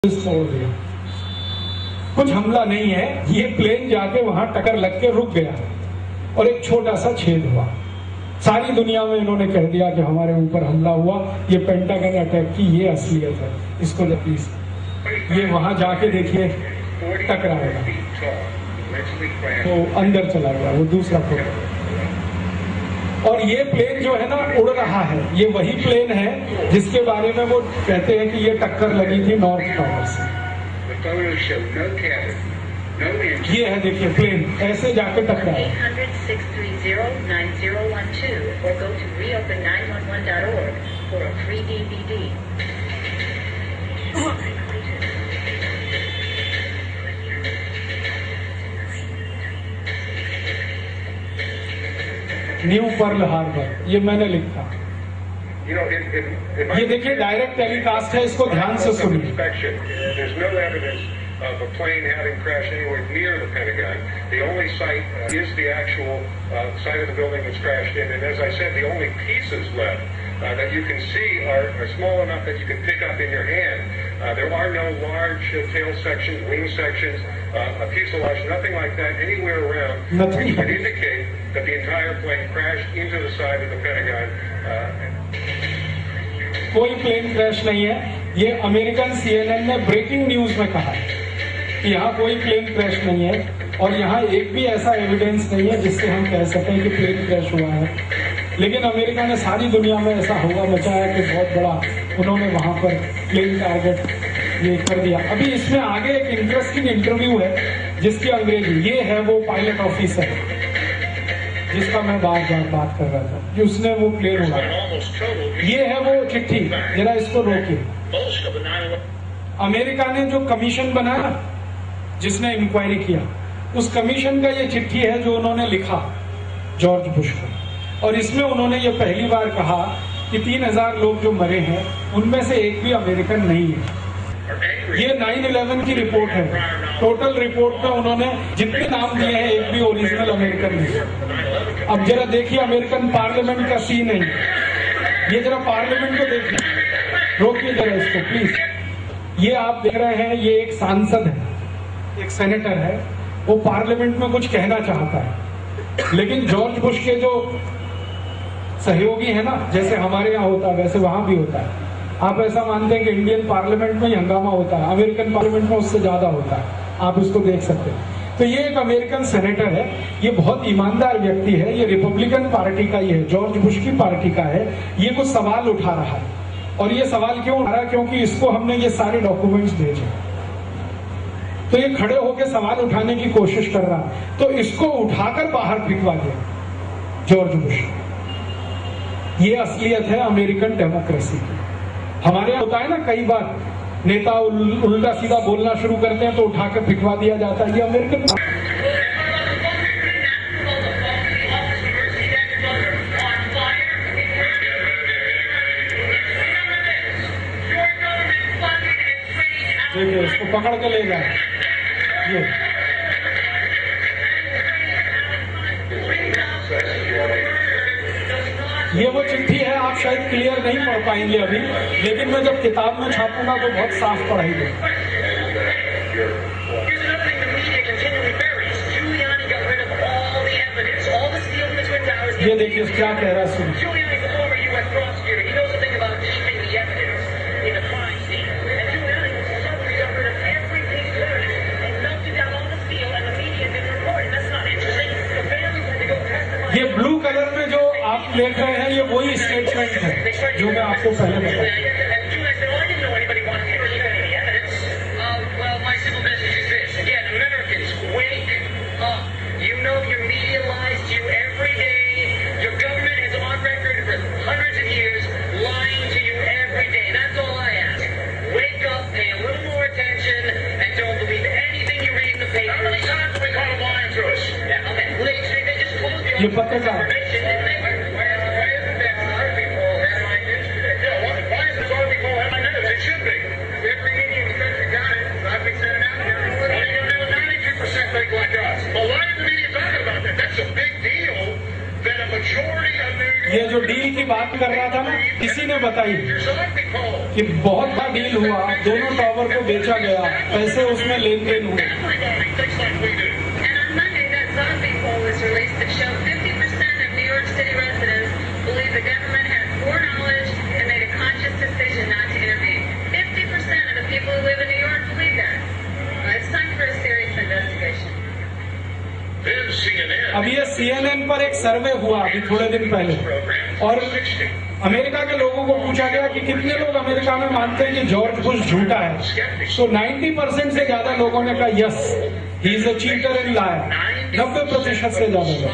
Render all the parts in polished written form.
छोड़ दिया। कुछ हमला नहीं है, ये प्लेन जाके वहां टक्कर लग के रुक गया और एक छोटा सा छेद हुआ। सारी दुनिया में इन्होंने कह दिया कि हमारे ऊपर हमला हुआ, ये पेंटागन अटैक की ये असलियत है। इसको प्लीज ये वहां जाके देखिए टकराएगा तो अंदर चला गया वो दूसरा फोटो। और ये प्लेन जो है ना उड़ रहा है, ये वही प्लेन है जिसके बारे में वो कहते हैं कि ये टक्कर लगी थी नॉर्थ टावर से। ये है देखिए प्लेन ऐसे जाके टकराया। न्यू पर्ल हार्बर, ये मैंने लिखा। ये देखिए डायरेक्ट टेलीकास्ट है, इसको ध्यान से सुनिए। Of a plane having crashed anywhere near the Pentagon. The only site is the actual site of the building that's crashed in. And as I said, the only pieces left that you can see are small enough that you can pick up in your hand. There are no large tail sections, wing sections, a fuselage, nothing like that anywhere around, which would indicate that the entire plane crashed into the side of the Pentagon. कोई plane crash नहीं है, ये American CNN ने breaking news में कहा है। यहाँ कोई प्लेन क्रैश नहीं है और यहाँ एक भी ऐसा एविडेंस नहीं है जिससे हम कह सकें कि प्लेन क्रैश हुआ है। लेकिन अमेरिका ने सारी दुनिया में ऐसा हवा मचाया कि बहुत बड़ा उन्होंने वहां पर प्लेन टारगेट ये कर दिया। अभी इसमें आगे एक इंटरेस्टिंग इंटरव्यू है जिसकी अंग्रेजी, ये है वो पायलट ऑफिसर जिसका मैं बार बार बात कर रहा था कि उसने वो प्लेन उड़ाया। ये है वो चिट्ठी, जरा इसको रोकिए। अमेरिका ने जो कमीशन बनाया जिसने इंक्वायरी किया, उस कमीशन का ये चिट्ठी है जो उन्होंने लिखा जॉर्ज बुश को। और इसमें उन्होंने ये पहली बार कहा कि 3000 लोग जो मरे हैं उनमें से एक भी अमेरिकन नहीं है। ये 9/11 की रिपोर्ट है। टोटल रिपोर्ट में उन्होंने जितने नाम दिए हैं एक भी ओरिजिनल अमेरिकन नहीं। अब जरा देखिए अमेरिकन पार्लियामेंट का सीन है ये, जरा पार्लियामेंट को देखिए, रोकिए जरा इसको प्लीज। ये आप देख रहे हैं, ये एक सांसद है, एक सेनेटर है, वो पार्लियामेंट में कुछ कहना चाहता है, लेकिन जॉर्ज बुश के जो सहयोगी है ना, जैसे हमारे यहाँ होता है वैसे वहां भी होता है। आप ऐसा मानते हैं कि इंडियन पार्लियामेंट में हंगामा होता है, अमेरिकन पार्लियामेंट में उससे ज्यादा होता है, आप इसको देख सकते हैं। तो ये एक अमेरिकन सेनेटर है, ये बहुत ईमानदार व्यक्ति है, ये रिपब्लिकन पार्टी का ही है, जॉर्ज बुश की पार्टी का है। ये कुछ सवाल उठा रहा है और ये सवाल क्यों उठा रहा है, क्योंकि इसको हमने ये सारे डॉक्यूमेंट्स भेजे। तो ये खड़े होकर सवाल उठाने की कोशिश कर रहा, तो इसको उठाकर बाहर फेंकवा दिया जॉर्ज बुश। ये असलियत है अमेरिकन डेमोक्रेसी की। हमारे यहाँ होता है ना, कई बार नेता उल्टा सीधा बोलना शुरू करते हैं तो उठा के फेंकवा दिया जाता है। ये अमेरिकन देखिए, इसको पकड़ के ले जाए। ये वो चिट्ठी है, आप शायद क्लियर नहीं पढ़ पाएंगे अभी, लेकिन मैं जब किताब में छापूंगा तो बहुत साफ पढ़ाई दे। ये देखिए क्या कह रहा है, सुनिए। ये ब्लू कलर में जो आप देख रहे हैं ये वही स्टेटमेंट है जो मैं आपको पहले बताया। ये पत्रकार ये जो डील की बात कर रहा था ना, किसी ने बताई कि बहुत बड़ा डील हुआ, दोनों टावर को बेचा गया, पैसे उसमें लेन देन हुए। अभी ये CNN पर एक सर्वे हुआ अभी थोड़े दिन पहले, और अमेरिका के लोगों को पूछा गया कि कितने लोग अमेरिका में मानते हैं कि जॉर्ज बुश झूठा है। तो 90% से ज्यादा लोगों ने कहा yes, he is a cheater and liar. 90% से ज्यादा लोग,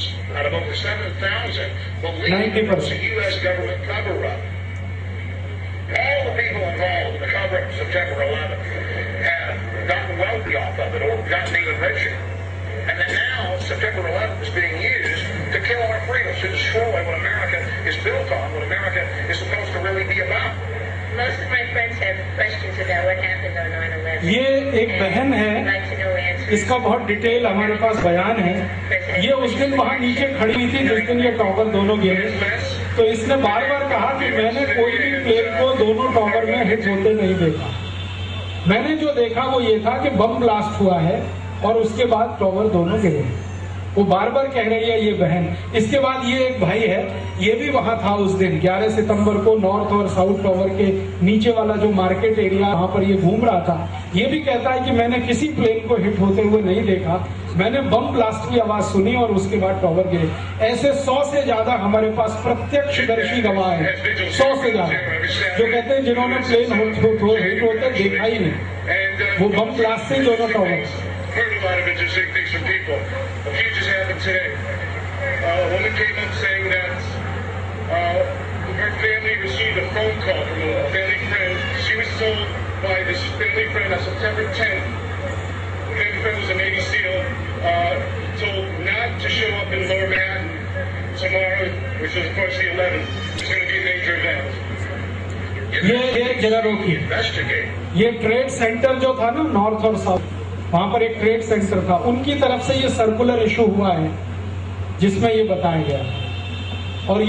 90%। All the people involved in the cover-up of September 11 have gotten wealthy off of it or gotten even richer. And then now September 11th is being used to kill our freedoms, to destroy what America is built on, what America is supposed to really be about. Most of my friends have questions about what happened on 9/11. ये एक बहन है, इसका बहुत detail हमारे पास बयान है। ये उस दिन वहाँ नीचे खड़ी हुई थी जिस दिन ये टॉवर दोनों गिरे, तो इसने बार बार कहा कि मैंने कोई भी प्लेन को दोनों टॉवर में हिट होते नहीं देखा। मैंने जो देखा वो ये था कि बम ब्लास्ट हुआ है और उसके बाद टॉवर दोनों गिरे। वो बार बार कह रही है ये बहन। इसके बाद ये एक भाई है, ये भी वहां था उस दिन 11 सितंबर को, नॉर्थ और साउथ टॉवर के नीचे वाला जो मार्केट एरिया, वहां पर ये घूम रहा था। ये भी कहता है कि मैंने किसी प्लेन को हिट होते हुए नहीं देखा, मैंने बम ब्लास्ट की आवाज सुनी और उसके बाद टॉवर गिरे। ऐसे 100 से ज्यादा हमारे पास प्रत्यक्षदर्शी गवाह है, 100 से ज्यादा, जो कहते हैं जिन्होंने प्लेन हिट होते देखा ही नहीं, वो बम ब्लास्ट से दोनों tower. Heard a lot of interesting things from people. A few just happened today. A woman came up saying that her family received a phone call from a family friend. She was told by this family friend on September 10th. The family friend was a Navy SEAL, told not to show up in Lower Manhattan tomorrow, which is of course the 11th. It's going to be a major event. ये एक जगह रोकी, ये trade centre जो था ना north और south, वहां पर एक ट्रेड सेंटर था, उनकी तरफ से ये सर्कुलर इशू हुआ है जिसमें ये बताया गया। और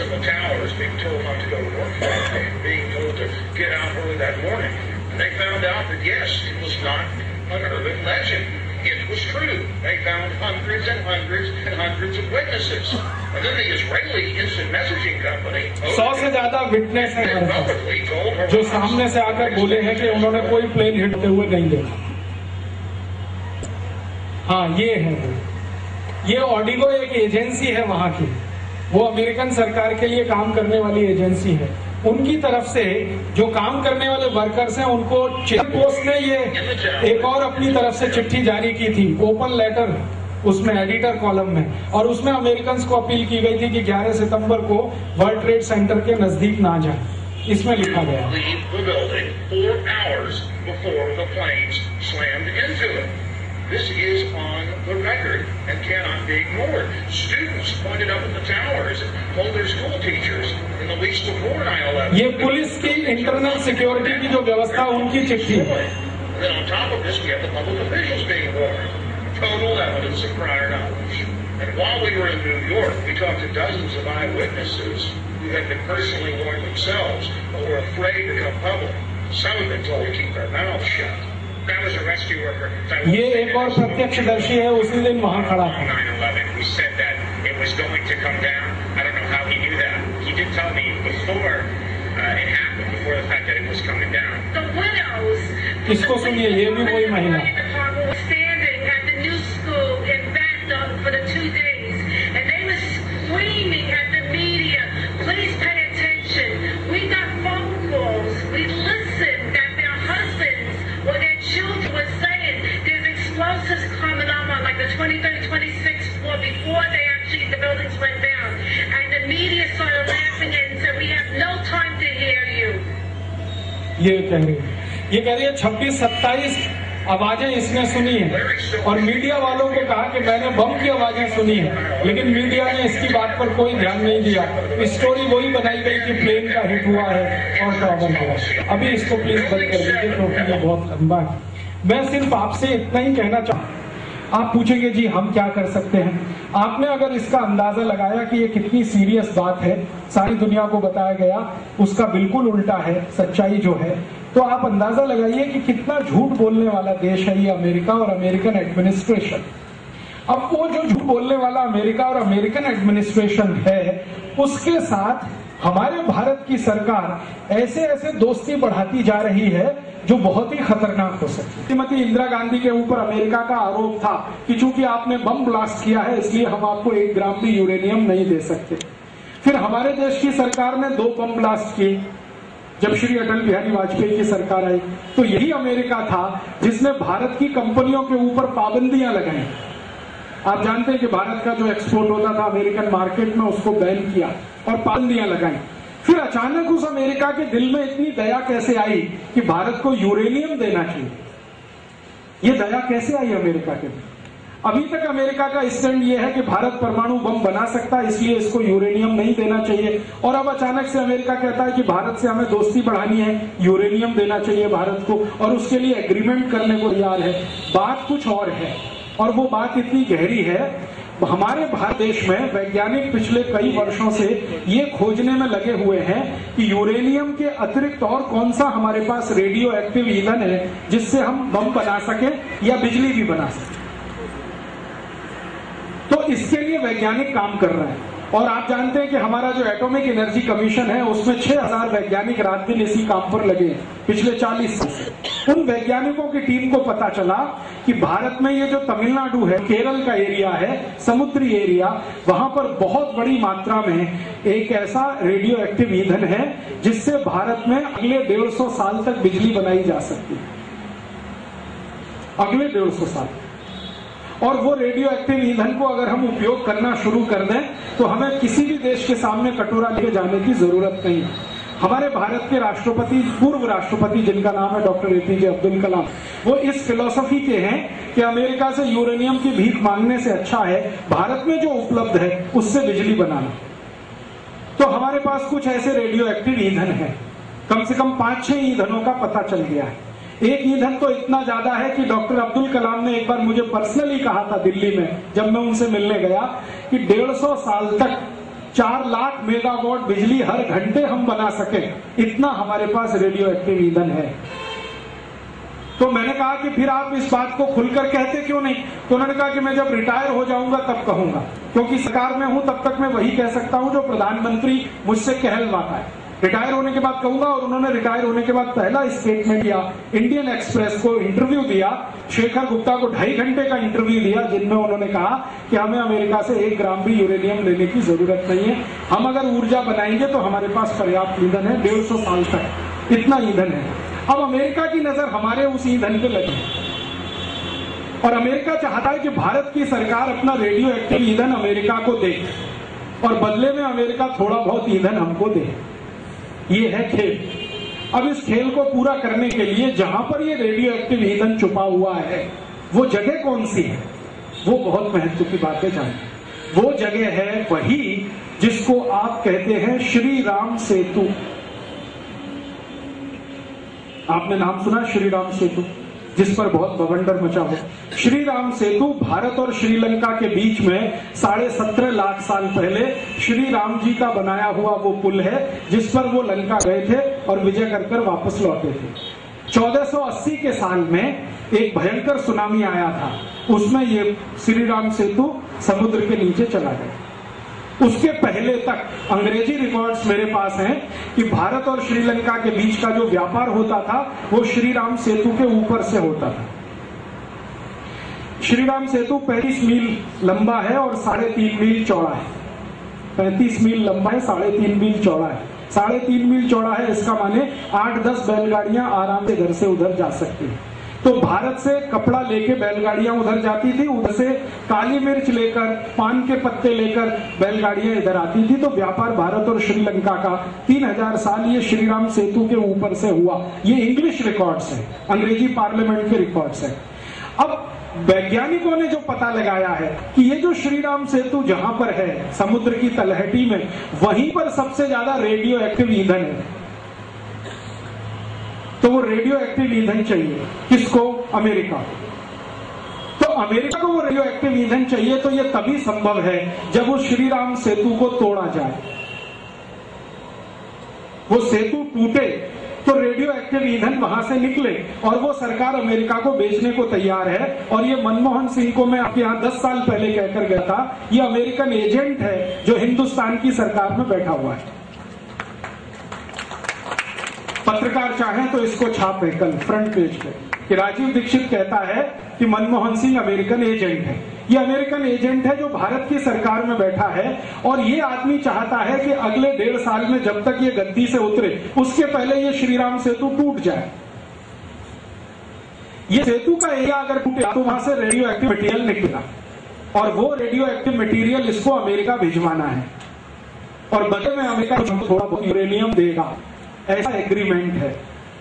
It was true. They found hundreds and hundreds and hundreds of witnesses. And then the Israeli instant messaging company 100 से ज्यादा विटनेस है हमारे पास, जो सामने से आकर बोले हैं कि उन्होंने कोई प्लेन हिटते हुए नहीं देखा। हाँ, ये है वो, ये ऑडिगो एक एजेंसी है वहां की, वो अमेरिकन सरकार के लिए काम करने वाली एजेंसी है। उनकी तरफ से जो काम करने वाले वर्कर्स हैं उनको पोस्ट ने ये एक और अपनी तरफ से चिट्ठी जारी की थी, ओपन लेटर, उसमें एडिटर कॉलम में, और उसमें अमेरिकन को अपील की गई थी कि 11 सितंबर को वर्ल्ड ट्रेड सेंटर के नजदीक ना जाए। इसमें लिखा गया This is on the record and cannot be ignored. Students pointed up at the towers and told their school teachers in the weeks before 9/11. ये पुलिस की इंटरनल सिक्योरिटी की जो व्यवस्था, उनकी चिट्ठी है। Then on top of this, we have the public officials being warned. Total evidence of prior knowledge. And while we were in New York, we talked to dozens of eyewitnesses who had been personally warned themselves, but were afraid to come public. Some have been told to keep their mouths shut. ये एक और प्रत्यक्षदर्शी है, उसी दिन वहाँ खड़ा था। इसको सुनिए, ये भी वही महिला। Coming on like the 23rd, 26th floor before they actually the buildings went down, and the media started laughing and said, "We have no time to hear you." ये कह रही है 26-27 आवाजें इसने सुनी है, और मीडिया वालों को कहा कि मैंने बम की आवाजें सुनी है, लेकिन मीडिया ने इसकी बात पर कोई ध्यान नहीं दिया। स्टोरी वही बनाई गई कि प्लेन का हिट हुआ है और टॉवर हुआ। अभी इसको प्लीज बंद कर दीजिए क्योंकि ये बहुत लंबा है। मैं सिर्फ आपसे इतना ही कहना चाहूँ आप पूछेंगे जी हम क्या कर सकते हैं। आपने अगर इसका अंदाजा लगाया कि ये कितनी सीरियस बात है, सारी दुनिया को बताया गया, उसका बिल्कुल उल्टा है सच्चाई जो है, तो आप अंदाजा लगाइए कि कितना झूठ बोलने वाला देश है ये अमेरिका और अमेरिकन एडमिनिस्ट्रेशन। अब वो जो झूठ बोलने वाला अमेरिका और अमेरिकन एडमिनिस्ट्रेशन है, उसके साथ हमारे भारत की सरकार ऐसे ऐसे दोस्ती बढ़ाती जा रही है जो बहुत ही खतरनाक हो सकती है। श्रीमती इंदिरा गांधी के ऊपर अमेरिका का आरोप था कि चूंकि आपने बम ब्लास्ट किया है इसलिए हम आपको 1 ग्राम भी यूरेनियम नहीं दे सकते। फिर हमारे देश की सरकार ने 2 बम ब्लास्ट किए जब श्री अटल बिहारी वाजपेयी की सरकार आई, तो यही अमेरिका था जिसने भारत की कंपनियों के ऊपर पाबंदियां लगाई। आप जानते हैं कि भारत का जो एक्सपोर्ट होता था अमेरिकन मार्केट में, उसको बैन किया और पाबंदियां लगाई। फिर अचानक उस अमेरिका के दिल में इतनी दया कैसे आई कि भारत को यूरेनियम देना चाहिए? ये दया कैसे आई अमेरिका के दिल? अभी तक अमेरिका का स्टैंड ये है कि भारत परमाणु बम बना सकता है इसलिए इसको यूरेनियम नहीं देना चाहिए, और अब अचानक से अमेरिका कहता है कि भारत से हमें दोस्ती बढ़ानी है, यूरेनियम देना चाहिए भारत को, और उसके लिए एग्रीमेंट करने को तैयार है। बात कुछ और है, और वो बात इतनी गहरी है। हमारे भारत देश में वैज्ञानिक पिछले कई वर्षों से ये खोजने में लगे हुए हैं कि यूरेनियम के अतिरिक्त और कौन सा हमारे पास रेडियो एक्टिव ईंधन है जिससे हम बम बना सके या बिजली भी बना सके। तो इसके लिए वैज्ञानिक काम कर रहे हैं, और आप जानते हैं कि हमारा जो एटॉमिक एनर्जी कमीशन है उसमें 6000 वैज्ञानिक रात दिन इसी काम पर लगे पिछले 40 साल से। उन वैज्ञानिकों की टीम को पता चला कि भारत में ये जो तमिलनाडु है, केरल का एरिया है, समुद्री एरिया, वहां पर बहुत बड़ी मात्रा में एक ऐसा रेडियो एक्टिव ईंधन है जिससे भारत में अगले 150 साल तक बिजली बनाई जा सकती है, अगले 150 साल। और वो रेडियो एक्टिव ईंधन को अगर हम उपयोग करना शुरू कर दें तो हमें किसी भी देश के सामने कटोरा लेके जाने की जरूरत नहीं है। हमारे भारत के राष्ट्रपति, पूर्व राष्ट्रपति जिनका नाम है डॉक्टर एपीजे अब्दुल कलाम, वो इस फिलॉसफी के हैं कि अमेरिका से यूरेनियम की भीख मांगने से अच्छा है भारत में जो उपलब्ध है उससे बिजली बनाना। तो हमारे पास कुछ ऐसे रेडियो एक्टिव ईंधन है, कम से कम 5-6 ईंधनों का पता चल गया है। एक ईंधन तो इतना ज्यादा है कि डॉक्टर अब्दुल कलाम ने एक बार मुझे पर्सनली कहा था दिल्ली में जब मैं उनसे मिलने गया कि 150 साल तक 4 लाख मेगावाट बिजली हर घंटे हम बना सके, इतना हमारे पास रेडियो एक्टिव ईंधन है। तो मैंने कहा कि फिर आप इस बात को खुलकर कहते क्यों नहीं? तो उन्होंने कहा कि मैं जब रिटायर हो जाऊंगा तब कहूंगा, क्योंकि सरकार में हूं तब तक मैं वही कह सकता हूं जो प्रधानमंत्री मुझसे कहलवाता है। रिटायर होने के बाद कहूंगा। और उन्होंने रिटायर होने के बाद पहला स्टेटमेंट दिया, इंडियन एक्सप्रेस को इंटरव्यू दिया, शेखर गुप्ता को 2.5 घंटे का इंटरव्यू दिया, जिनमें उन्होंने कहा कि हमें अमेरिका से 1 ग्राम भी यूरेनियम लेने की जरूरत नहीं है, हम अगर ऊर्जा बनाएंगे तो हमारे पास पर्याप्त ईंधन है 150 साल तक, इतना ईंधन है। अब अमेरिका की नजर हमारे उस ईंधन पे लगी और अमेरिका चाहता है कि भारत की सरकार अपना रेडियो एक्टिव ईंधन अमेरिका को दे और बदले में अमेरिका थोड़ा बहुत ईंधन हमको दे। ये है खेल। अब इस खेल को पूरा करने के लिए जहां पर ये रेडियो एक्टिव ईंधन छुपा हुआ है वो जगह कौन सी है, वो बहुत महत्व की बात है जानिए। वो जगह है वही जिसको आप कहते हैं श्री राम सेतु। आपने नाम सुना श्री राम सेतु, जिस पर बहुत बवंडर मचा हो। श्री राम सेतु भारत और श्रीलंका के बीच में 17.5 लाख साल पहले श्री राम जी का बनाया हुआ वो पुल है जिस पर वो लंका गए थे और विजय कर वापस लौटे थे। 1480 के साल में एक भयंकर सुनामी आया था, उसमें ये श्री राम सेतु समुद्र के नीचे चला गया। उसके पहले तक अंग्रेजी रिकॉर्ड्स मेरे पास हैं कि भारत और श्रीलंका के बीच का जो व्यापार होता था वो श्री राम सेतु के ऊपर से होता था। श्री राम सेतु 35 मील लंबा है और 3.5 मील चौड़ा है। 35 मील लंबा है, 3.5 मील चौड़ा है। 3.5 मील चौड़ा है, इसका माने 8-10 बैलगाड़ियां आराम से इधर से उधर जा सकती है। तो भारत से कपड़ा लेके बैलगाड़ियां उधर जाती थी, उधर से काली मिर्च लेकर, पान के पत्ते लेकर बैलगाड़ियां इधर आती थी। तो व्यापार भारत और श्रीलंका का 3000 साल ये श्रीराम सेतु के ऊपर से हुआ। ये इंग्लिश रिकॉर्ड्स है, अंग्रेजी पार्लियामेंट के रिकॉर्ड्स है। अब वैज्ञानिकों ने जो पता लगाया है कि ये जो श्रीराम सेतु जहां पर है समुद्र की तलहटी में, वहीं पर सबसे ज्यादा रेडियो एक्टिव ईंधन है। तो वो रेडियो एक्टिव ईंधन चाहिए किसको? अमेरिका। तो अमेरिका को वो रेडियो एक्टिव ईंधन चाहिए तो ये तभी संभव है जब उस श्री राम सेतु को तोड़ा जाए। वो सेतु टूटे तो रेडियो एक्टिव ईंधन वहां से निकले और वो सरकार अमेरिका को बेचने को तैयार है। और ये मनमोहन सिंह को मैं आपके यहाँ 10 साल पहले कहकर गया था, ये अमेरिकन एजेंट है जो हिंदुस्तान की सरकार में बैठा हुआ है। पत्रकार चाहे तो इसको छापे कल फ्रंट पेज पे कि राजीव दीक्षित कहता है कि मनमोहन सिंह अमेरिकन एजेंट है। ये अमेरिकन एजेंट है जो भारत की सरकार में बैठा है और ये आदमी चाहता है कि अगले 1.5 साल में जब तक ये गद्दी से उतरे उसके पहले ये श्री राम सेतु टूट जाए। ये सेतु का एरिया अगर टूटे तो वहां से रेडियो एक्टिव मटेरियल निकलेगा और वो रेडियो एक्टिव मटेरियल इसको अमेरिका भिजवाना है और बदले में अमेरिका थोड़ा बहुत यूरेनियम देगा, ऐसा एग्रीमेंट है।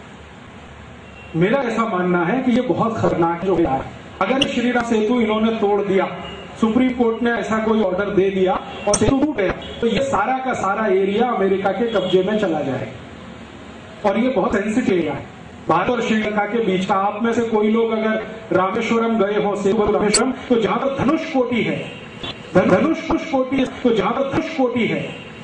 मेरा ऐसा मानना है कि ये बहुत खतरनाक जो है। अगर श्री राम सेतु इन्होंने तोड़ दिया, सुप्रीम कोर्ट ने ऐसा कोई ऑर्डर दे दिया और सेतु टूट गया तो ये सारा का सारा एरिया अमेरिका के कब्जे में चला जाएगा और ये बहुत सेंसिटिव एरिया है भारत और श्रीलंका के बीच का। आप में से कोई लोग अगर रामेश्वरम गए हो, सेतु रामेश्वरम, तो जहां पर धनुषकोटी है, धनुषकोटी तो जहां पर धनुषकोटी है,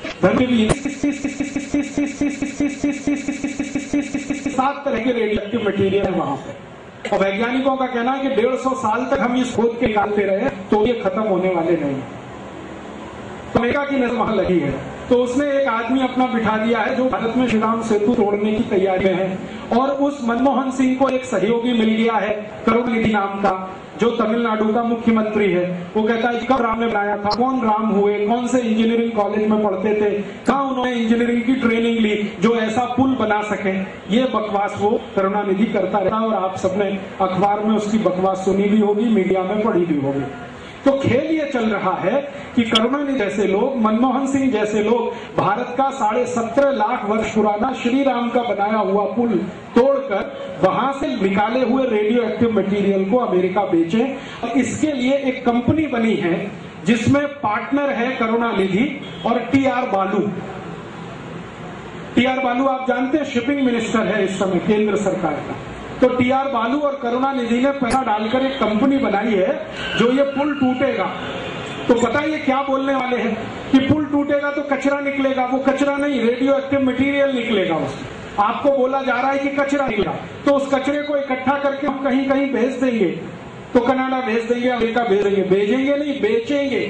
7 तरह के रेडियो एक्टिव मटेरियल है वहां पे और वैज्ञानिकों का कहना है कि 150 साल तक हम इस खोद के निकालते रहे तो ये खत्म होने वाले नहीं। तो अमेरिका की नजर वहां लगी है तो उसने एक आदमी अपना बिठा दिया है जो भारत में श्री राम सेतु तोड़ने की तैयारी में है और उस मनमोहन सिंह को एक सहयोगी मिल गया है करुणानिधि नाम का जो तमिलनाडु का मुख्यमंत्री है। वो कहता है कब राम ने बनाया था, कौन राम हुए, कौन से इंजीनियरिंग कॉलेज में पढ़ते थे, कहाँ उन्होंने इंजीनियरिंग की ट्रेनिंग ली जो ऐसा पुल बना सके। ये बकवास वो करुणानिधि करता रहता और आप सबने अखबार में उसकी बकवास सुनी भी होगी, मीडिया में पढ़ी भी होगी। तो खेल ये चल रहा है कि करुणानिधि जैसे लोग, मनमोहन सिंह जैसे लोग भारत का 17.5 लाख वर्ष पुराना श्री राम का बनाया हुआ पुल तोड़कर वहां से निकाले हुए रेडियो एक्टिव मटेरियल को अमेरिका बेचे। और इसके लिए एक कंपनी बनी है जिसमें पार्टनर है करुणानिधि और टी.आर. बालू। टी.आर. बालू आप जानते हैं शिपिंग मिनिस्टर है इस समय केंद्र सरकार का। तो टी.आर. बालू और करुणानिधि ने पैसा डालकर एक कंपनी बनाई है जो ये पुल टूटेगा तो पता है ये क्या बोलने वाले हैं कि पुल टूटेगा तो कचरा निकलेगा। वो कचरा नहीं, रेडियो एक्टिव मटेरियल निकलेगा उसमें। आपको बोला जा रहा है कि कचरा निकलेगा तो उस कचरे को इकट्ठा करके हम कहीं कहीं भेज देंगे, तो कनाडा भेज देंगे, अमेरिका भेज देंगे, भेजेंगे नहीं बेचेंगे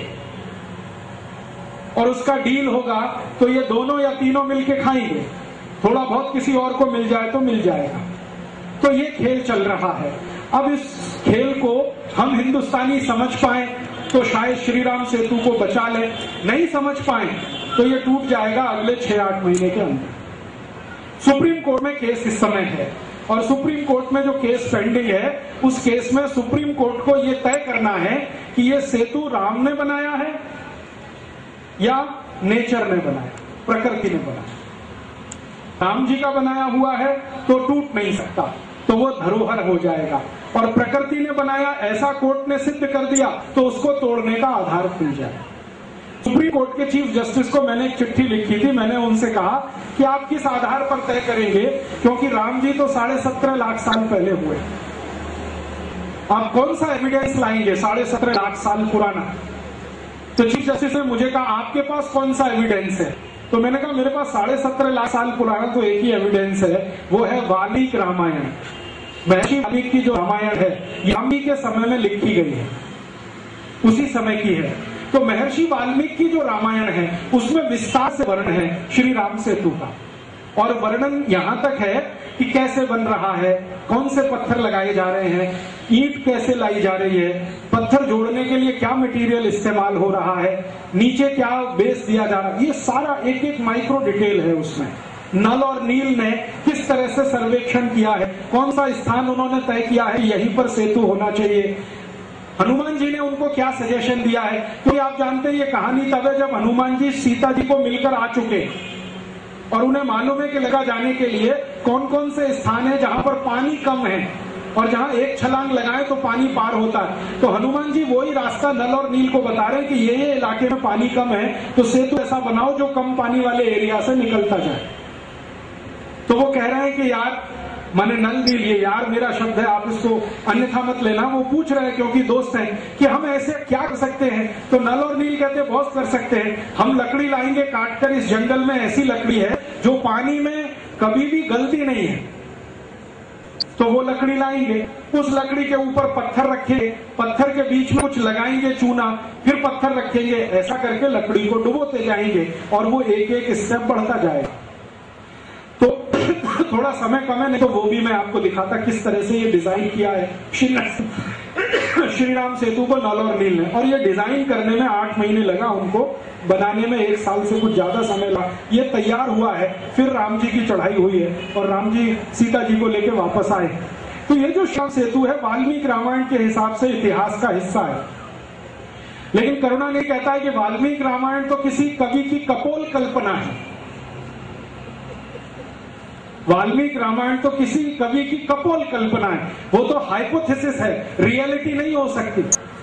और उसका डील होगा तो ये दोनों या तीनों मिलके खाएंगे। थोड़ा बहुत किसी और को मिल जाए तो मिल जाएगा। तो ये खेल चल रहा है। अब इस खेल को हम हिंदुस्तानी समझ पाए तो शायद श्री राम सेतु को बचा ले, नहीं समझ पाए तो ये टूट जाएगा अगले 6-8 महीने के अंदर। सुप्रीम कोर्ट में केस इस समय है और सुप्रीम कोर्ट में जो केस पेंडिंग है उस केस में सुप्रीम कोर्ट को ये तय करना है कि ये सेतु राम ने बनाया है या नेचर ने बनाया, प्रकृति ने बनाया। राम जी का बनाया हुआ है तो टूट नहीं सकता, तो वो धरोहर हो जाएगा। और प्रकृति ने बनाया ऐसा कोर्ट ने सिद्ध कर दिया तो उसको तोड़ने का आधार खुल जाए। सुप्रीम कोर्ट के चीफ जस्टिस को मैंने एक चिट्ठी लिखी थी। मैंने उनसे कहा कि आप किस आधार पर तय करेंगे, क्योंकि राम जी तो 17.5 लाख साल पहले हुए, आप कौन सा एविडेंस लाएंगे 17.5 लाख साल पुराना। तो चीफ जस्टिस ने मुझे कहा आपके पास कौन सा एविडेंस है। तो मैंने कहा मेरे पास 17.5 लाख साल पुराना तो एक ही एविडेंस है, वो है वाल्मीकि रामायण। महर्षि वाल्मीकि की जो रामायण है राम जी के समय में लिखी गई है, उसी समय की है। तो महर्षि वाल्मीकि की जो रामायण है उसमें विस्तार से वर्णन है श्री राम सेतु का और वर्णन यहां तक है कि कैसे बन रहा है, कौन से पत्थर लगाए जा रहे हैं, ईंट कैसे लाई जा रही है, पत्थर जोड़ने के लिए क्या मटेरियल इस्तेमाल हो रहा है, नीचे क्या बेस दिया जा रहा है। ये सारा एक एक माइक्रो डिटेल है उसमें। नल और नील ने किस तरह से सर्वेक्षण किया है, कौन सा स्थान उन्होंने तय किया है यहीं पर सेतु होना चाहिए। हनुमान जी ने उनको क्या सजेशन दिया है, क्योंकि आप जानते हैं ये कहानी तब है जब हनुमान जी सीता जी को मिलकर आ चुके और उन्हें मालूम है कि लगा जाने के लिए कौन कौन से स्थान है जहां पर पानी कम है और जहां एक छलांग लगाए तो पानी पार होता है। तो हनुमान जी वही रास्ता नल और नील को बता रहे हैं कि ये इलाके में पानी कम है तो सेतु ऐसा बनाओ जो कम पानी वाले एरिया से निकलता जाए। तो वो कह रहे हैं कि यार मैंने नल नील, ये यार मेरा शब्द है, आप इसको अन्यथा मत लेना। वो पूछ रहे हैं क्योंकि दोस्त हैं कि हम ऐसे क्या कर सकते हैं, तो नल और नील कहते हैं बहुत कर सकते हैं, हम लकड़ी लाएंगे काटकर, इस जंगल में ऐसी लकड़ी है जो पानी में कभी भी गलती नहीं है, तो वो लकड़ी लाएंगे, उस लकड़ी के ऊपर पत्थर रखेंगे, पत्थर के बीच में कुछ लगाएंगे चूना, फिर पत्थर रखेंगे, ऐसा करके लकड़ी को डुबोते जाएंगे और वो एक एक स्टेप बढ़ता जाएगा। तो थोड़ा समय कम है, नहीं तो वो भी मैं आपको दिखाता किस तरह से ये डिजाइन किया है श्री राम सेतु को नल और नील ने। और ये डिजाइन करने में 8 महीने लगा उनको, बनाने में 1 साल से कुछ ज्यादा समय लगा। ये तैयार हुआ है, फिर राम जी की चढ़ाई हुई है और राम जी सीता जी को लेकर वापस आए। तो ये जो श्री सेतु है वाल्मीकि रामायण के हिसाब से इतिहास का हिस्सा है, लेकिन करुणानिधि कहता है कि वाल्मीकि रामायण तो किसी कवि की कपोल कल्पना है। वाल्मीकि रामायण तो किसी कवि की कपोल कल्पना है, वो तो हाइपोथेसिस है, रियलिटी नहीं हो सकती।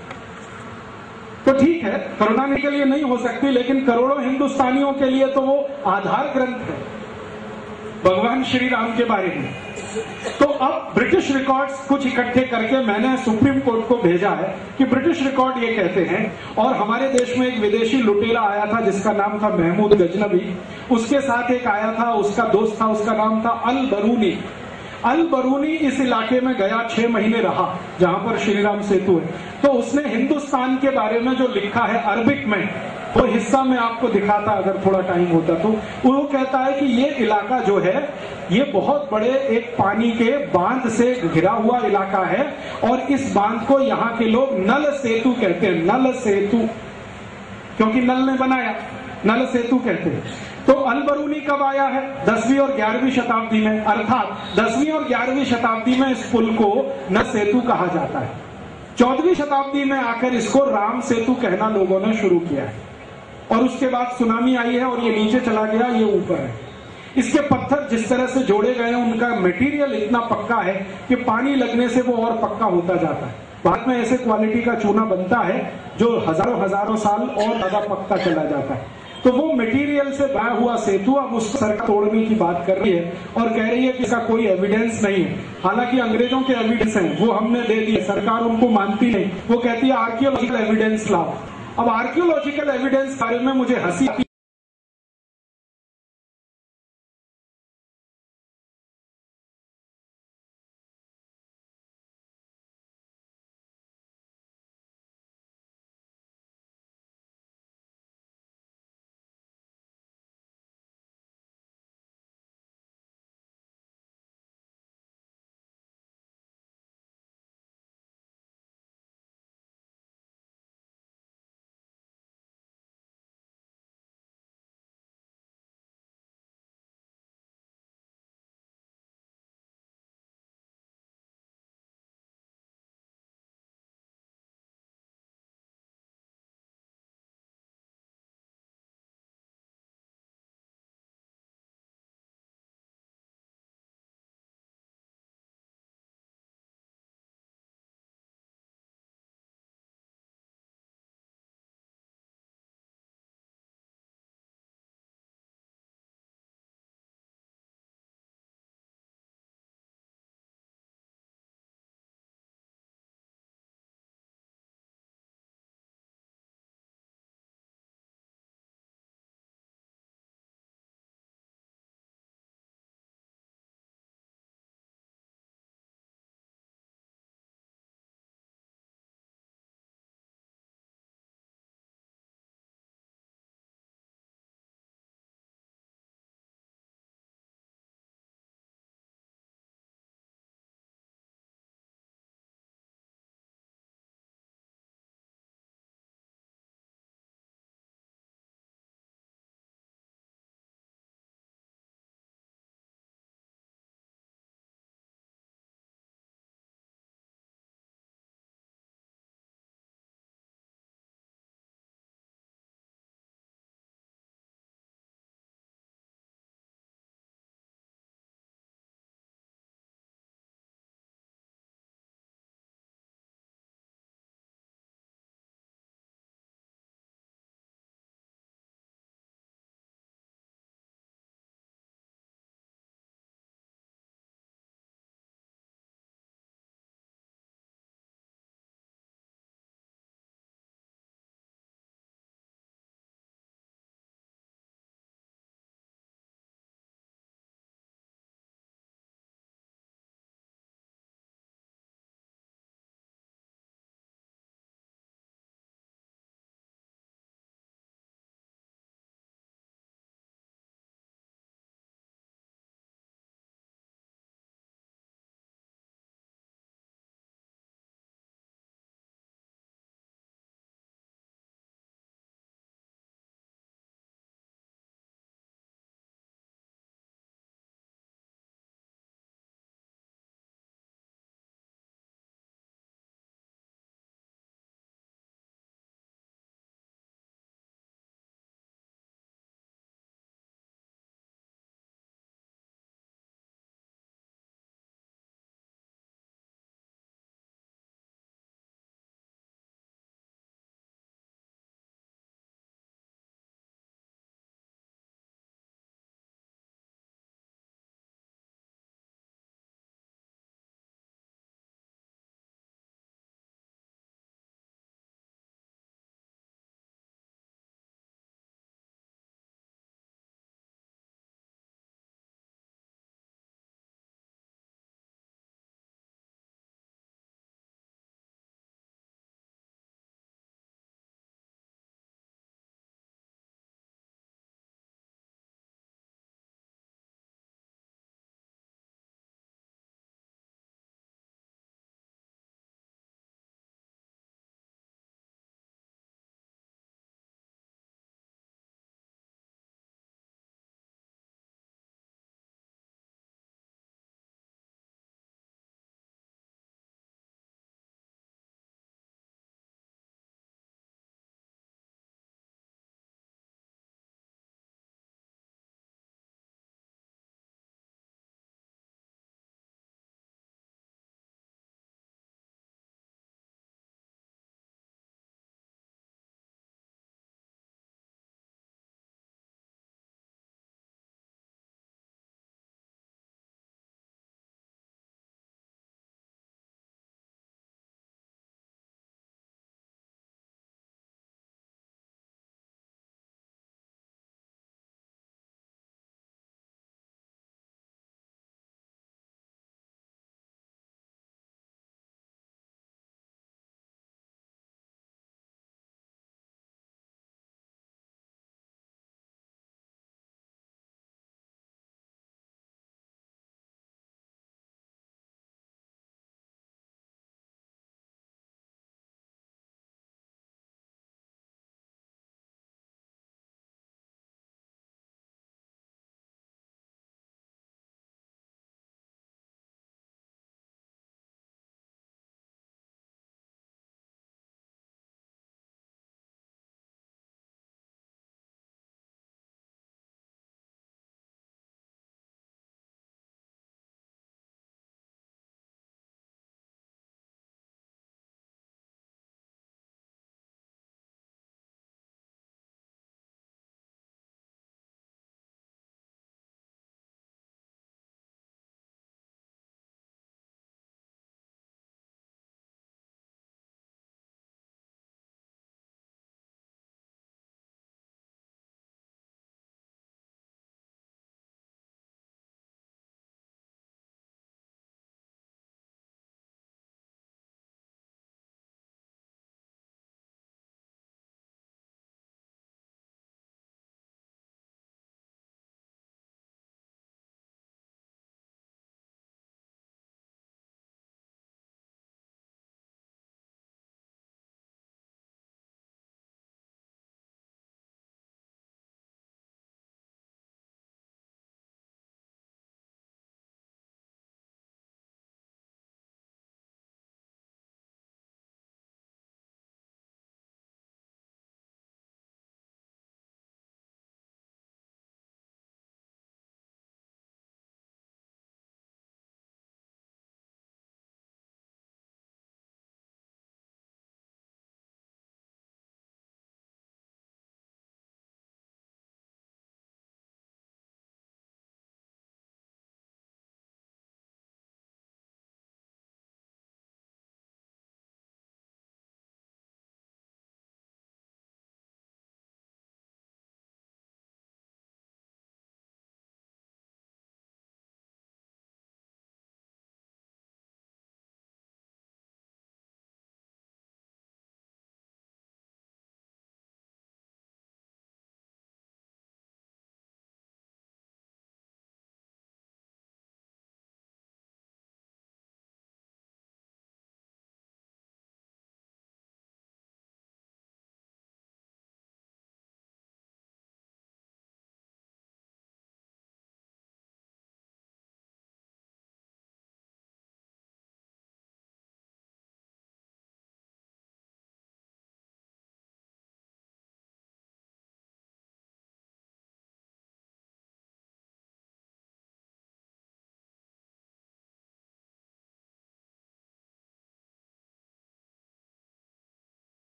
तो ठीक है, करुणानिधि के लिए नहीं हो सकती, लेकिन करोड़ों हिंदुस्तानियों के लिए तो वो आधार ग्रंथ है भगवान श्री राम के बारे में। तो अब ब्रिटिश रिकॉर्ड्स कुछ इकट्ठे करके मैंने सुप्रीम कोर्ट को भेजा है कि ब्रिटिश रिकॉर्ड ये कहते हैं, और हमारे देश में एक विदेशी लुटेरा आया था जिसका नाम था महमूद गजनबी, उसके साथ एक आया था, उसका दोस्त था, उसका नाम था अल बरूनी। अल बरूनी इस इलाके में गया, 6 महीने रहा जहां पर श्री राम सेतु है। तो उसने हिंदुस्तान के बारे में जो लिखा है अरबिक में, वो हिस्सा मैं आपको दिखाता अगर थोड़ा टाइम होता तो। वो कहता है कि ये इलाका जो है ये बहुत बड़े एक पानी के बांध से घिरा हुआ इलाका है, और इस बांध को यहाँ के लोग नल सेतु कहते हैं। नल सेतु क्योंकि नल ने बनाया, नल सेतु कहते हैं। तो अल बरूनी कब आया है? 10वीं और 11वीं शताब्दी में, अर्थात 10वीं और 11वीं शताब्दी में इस पुल को नल सेतु कहा जाता है। 14वीं शताब्दी में आकर इसको राम सेतु कहना लोगों ने शुरू किया है, और उसके बाद सुनामी आई है और ये नीचे चला गया, ये ऊपर है। इसके पत्थर जिस तरह से जोड़े गए हैं, उनका मटेरियल इतना पक्का है कि पानी लगने से वो और पक्का होता जाता है। बाद में ऐसे क्वालिटी का चूना बनता है जो हजारों साल और ज्यादा पक्का चला जाता है। तो वो मटेरियल से बना हुआ सेतु अब उस सरकार तोड़ने की बात कर रही है और कह रही है कि इसका कोई एविडेंस नहीं है। हालांकि अंग्रेजों के एविडेंस हैं, वो हमने दे दिए, सरकार उनको मानती नहीं, वो कहती है आर्कियोलॉजिकल एविडेंस लाओ। अब आर्कियोलॉजिकल एविडेंस बारे में मुझे हंसी आती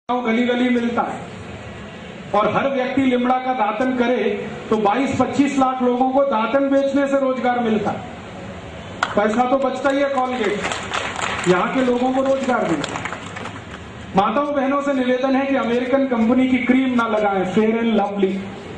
गली गली मिलता है और हर व्यक्ति लिमड़ा का दातन करे तो 22-25 लाख लोगों को दातन बेचने से रोजगार मिलता है। पैसा तो बचता ही है कॉलगेट, यहाँ के लोगों को रोजगार मिलता है। माताओं बहनों से निवेदन है कि अमेरिकन कंपनी की क्रीम ना लगाएं, फेयर एंड लवली।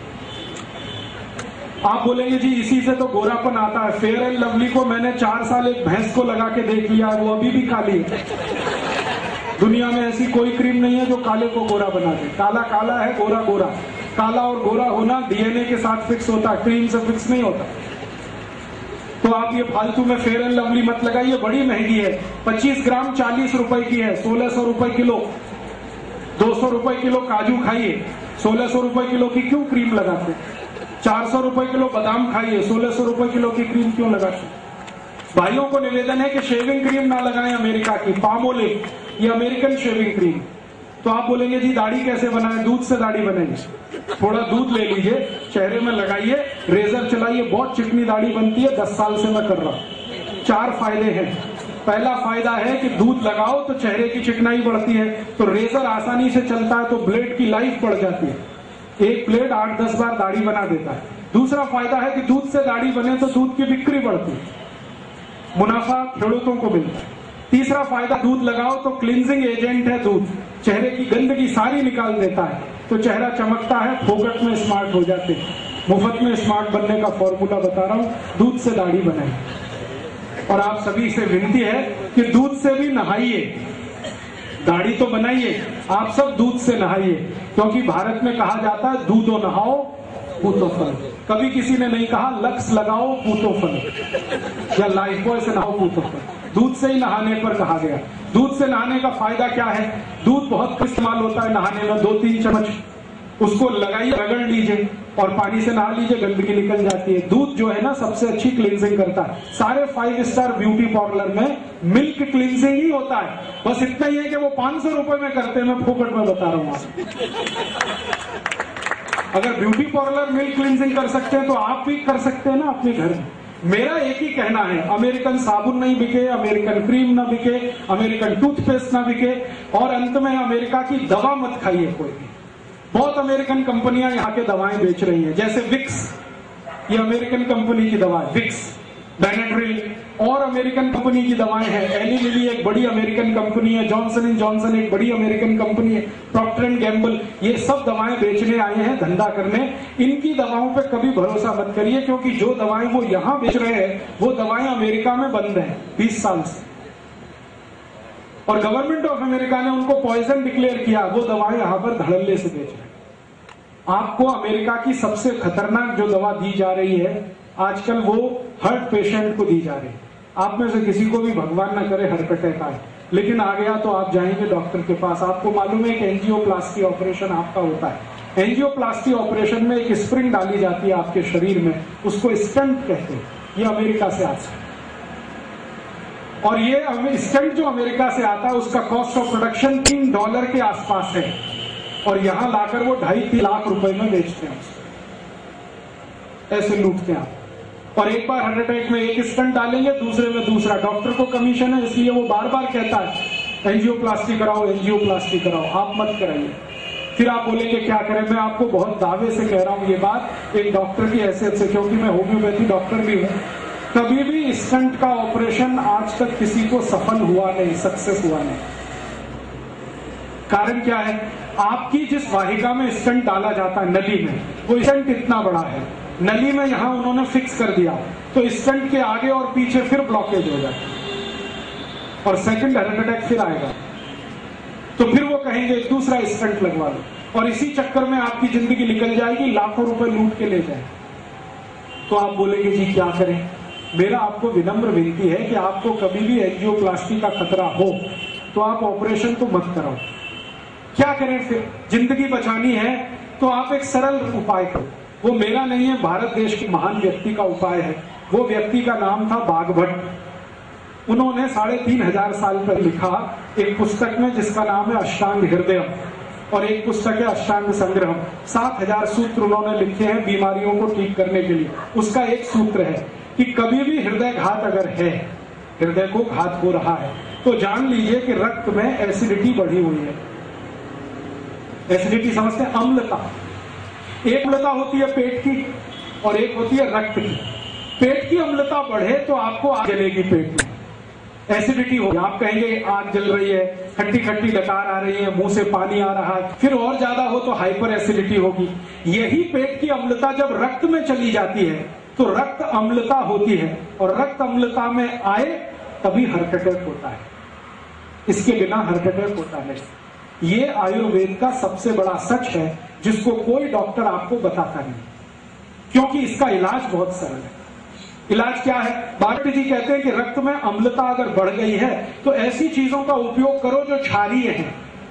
आप बोलेंगे जी इसी से तो गोरापन आता है। फेयर एंड लवली को मैंने 4 साल एक भैंस को लगा के देख लिया, वो अभी भी काली है। दुनिया में ऐसी कोई क्रीम नहीं है जो काले को गोरा बना दे। काला काला है, गोरा गोरा। काला और गोरा होना डीएनए के साथ फिक्स होता है, क्रीम से फिक्स नहीं होता। तो आप ये फालतू में फेयर एंड लवली मत लगाइए, बड़ी महंगी है। 25 ग्राम 40 रुपए की है, 1600 रुपए किलो। 200 रुपए किलो काजू खाइए, 1600 रुपए किलो की क्यों क्रीम लगाते? 400 रुपए किलो बादाम खाइए, 1600 रुपए किलो की क्रीम क्यों लगाते? भाइयों को निवेदन है कि शेविंग क्रीम ना लगाएं अमेरिका की, पामोलिव, ये अमेरिकन शेविंग क्रीम। तो आप बोलेंगे जी दाढ़ी कैसे बनाएं? दूध से दाढ़ी बनेगी। थोड़ा दूध ले लीजिए, चेहरे में लगाइए, रेजर चलाइए, बहुत चिकनी दाढ़ी बनती है। 10 साल से मैं कर रहा हूं। 4 फायदे हैं। पहला फायदा है कि दूध लगाओ तो चेहरे की चिकनाई बढ़ती है, तो रेजर आसानी से चलता है, तो ब्लेड की लाइफ बढ़ जाती है। एक ब्लेड 8-10 बार दाढ़ी बना देता है। दूसरा फायदा है कि दूध से दाढ़ी बने तो दूध की बिक्री बढ़ती है, मुनाफा खेडूतों को मिलता है। तीसरा फायदा, दूध लगाओ तो क्लींजिंग एजेंट है दूध, चेहरे की गंदगी सारी निकाल देता है, तो चेहरा चमकता है, फोकट में स्मार्ट हो जाते हैं। मुफ्त में स्मार्ट बनने का फॉर्मूला बता रहा हूं, दूध से दाढ़ी बनाए। और आप सभी से विनती है कि दूध से भी नहाइए, दाढ़ी तो बनाइए, आप सब दूध से नहाइए, क्योंकि भारत में कहा जाता है दूधो नहाओ पूतो फल। कभी किसी ने नहीं कहा लक्स लगाओ पूतो फल या लाइफ बॉय से नहाओ पूतो फल। दूध से ही नहाने पर कहा गया। दूध से नहाने का फायदा क्या है? दूध बहुत इस्तेमाल होता है नहाने में, 2-3 चम्मच उसको लगाइए, रगड़ लीजिए और पानी से नहा लीजिए, गंदगी निकल जाती है। दूध जो है ना सबसे अच्छी क्लींजिंग करता है। सारे 5 स्टार ब्यूटी पार्लर में मिल्क क्लींजिंग ही होता है। बस इतना ही है कि वो 500 रुपए में करते हैं, मैं फोकट में बता रहा हूं। अगर ब्यूटी पार्लर मिल्क क्लींजिंग कर सकते हैं तो आप भी कर सकते हैं ना अपने घर में। मेरा एक ही कहना है, अमेरिकन साबुन नहीं बिके, अमेरिकन क्रीम ना बिके, अमेरिकन टूथपेस्ट ना बिके, और अंत में अमेरिका की दवा मत खाइए कोई भी। बहुत अमेरिकन कंपनियां यहाँ के दवाएं बेच रही हैं, जैसे विक्स, ये अमेरिकन कंपनी की दवा है विक्स, बेनेड्रिल और अमेरिकन कंपनी की दवाएं हैं। एली लिली एक बड़ी अमेरिकन कंपनी है, जॉनसन एंड जॉनसन एक बड़ी अमेरिकन कंपनी है, प्रॉक्टर एंड गैम्बल, ये सब दवाएं बेचने आए हैं, धंधा करने। इनकी दवाओं पे कभी भरोसा मत करिए, क्योंकि जो दवाएं वो यहाँ बेच रहे हैं वो दवाएं अमेरिका में बंद है 20 साल से, और गवर्नमेंट ऑफ अमेरिका ने उनको पॉइजन डिक्लेयर किया। वो दवाएं यहां पर धड़ल्ले से बेच रहे हैं। आपको अमेरिका की सबसे खतरनाक जो दवा दी जा रही है आजकल, वो हार्ट पेशेंट को दी जा रही है। आप में से किसी को भी भगवान न करे हार्ट अटैक आए, लेकिन आ गया तो आप जाएंगे डॉक्टर के पास। आपको मालूम है कि एंजियोप्लास्टी ऑपरेशन आपका होता है। एंजियोप्लास्टी ऑपरेशन में एक स्प्रिंग डाली जाती है आपके शरीर में, उसको स्टंट कहते हैं। ये अमेरिका से आता है, और ये स्टंट जो अमेरिका से आता है उसका कॉस्ट ऑफ प्रोडक्शन $3 के आसपास है, और यहां लाकर वो 2.5-3 लाख रुपए में बेचते हैं, ऐसे लूटते हैं आप। और एक बार हार्ट अटैक में एक स्टंट डालेंगे, दूसरे में दूसरा। डॉक्टर को कमीशन है, इसलिए वो बार बार कहता है एंजियोप्लास्टी कराओ, एंजियोप्लास्टी कराओ। आप मत कराइए। फिर आप बोलेंगे क्या करें? मैं आपको बहुत दावे से कह रहा हूं ये बात, एक डॉक्टर की हैसियत से, क्योंकि मैं होम्योपैथी डॉक्टर भी हूं। कभी भी स्टंट का ऑपरेशन आज तक किसी को सफल हुआ नहीं, सक्सेस हुआ नहीं। कारण क्या है? आपकी जिस वाहिका में स्टंट डाला जाता है नली में, वो स्टंट इतना बड़ा है, नली में यहां उन्होंने फिक्स कर दिया, तो स्टंट के आगे और पीछे फिर ब्लॉकेज हो जाए और सेकंड हार्ट अटैक फिर आएगा, तो फिर वो कहेंगे दूसरा स्टंट लगवा लो, और इसी चक्कर में आपकी जिंदगी निकल जाएगी, लाखों रुपए लूट के ले जाए। तो आप बोलेंगे जी क्या करें? मेरा आपको विनम्र विनती है कि आपको कभी भी एंजियोप्लास्टी का खतरा हो तो आप ऑपरेशन तो मत कराओ। क्या करें फिर? जिंदगी बचानी है तो आप एक सरल उपाय करो। वो मेरा नहीं है, भारत देश के महान व्यक्ति का उपाय है। वो व्यक्ति का नाम था बागभट्ट। उन्होंने 3500 साल पर लिखा एक पुस्तक में जिसका नाम है अष्टांग हृदय, और एक पुस्तक है अष्टांग संग्रह। 7000 सूत्र उन्होंने लिखे हैं बीमारियों को ठीक करने के लिए। उसका एक सूत्र है कि कभी भी हृदय घात अगर है, हृदय को घात हो रहा है, तो जान लीजिए कि रक्त में एसिडिटी बढ़ी हुई है। एसिडिटी समझते हैं? अम्लता। एक अम्लता होती है पेट की और एक होती है रक्त की। पेट की अम्लता बढ़े तो आपको आग जलेगी पेट में, एसिडिटी होगी, आप कहेंगे आग जल रही है, खट्टी खट्टी डकार आ रही है, मुंह से पानी आ रहा है। फिर और ज्यादा हो तो हाइपर एसिडिटी होगी। यही पेट की अम्लता जब रक्त में चली जाती है तो रक्त अम्लता होती है, और रक्त अम्लता में आए तभी हार्ट अटैक होता है। इसके बिना हार्ट अटैक होता नहीं। ये आयुर्वेद का सबसे बड़ा सच है जिसको कोई डॉक्टर आपको बताता नहीं, क्योंकि इसका इलाज बहुत सरल है। इलाज क्या है? बागवती जी कहते हैं कि रक्त में अम्लता अगर बढ़ गई है तो ऐसी चीजों का उपयोग करो जो क्षारीय हैं।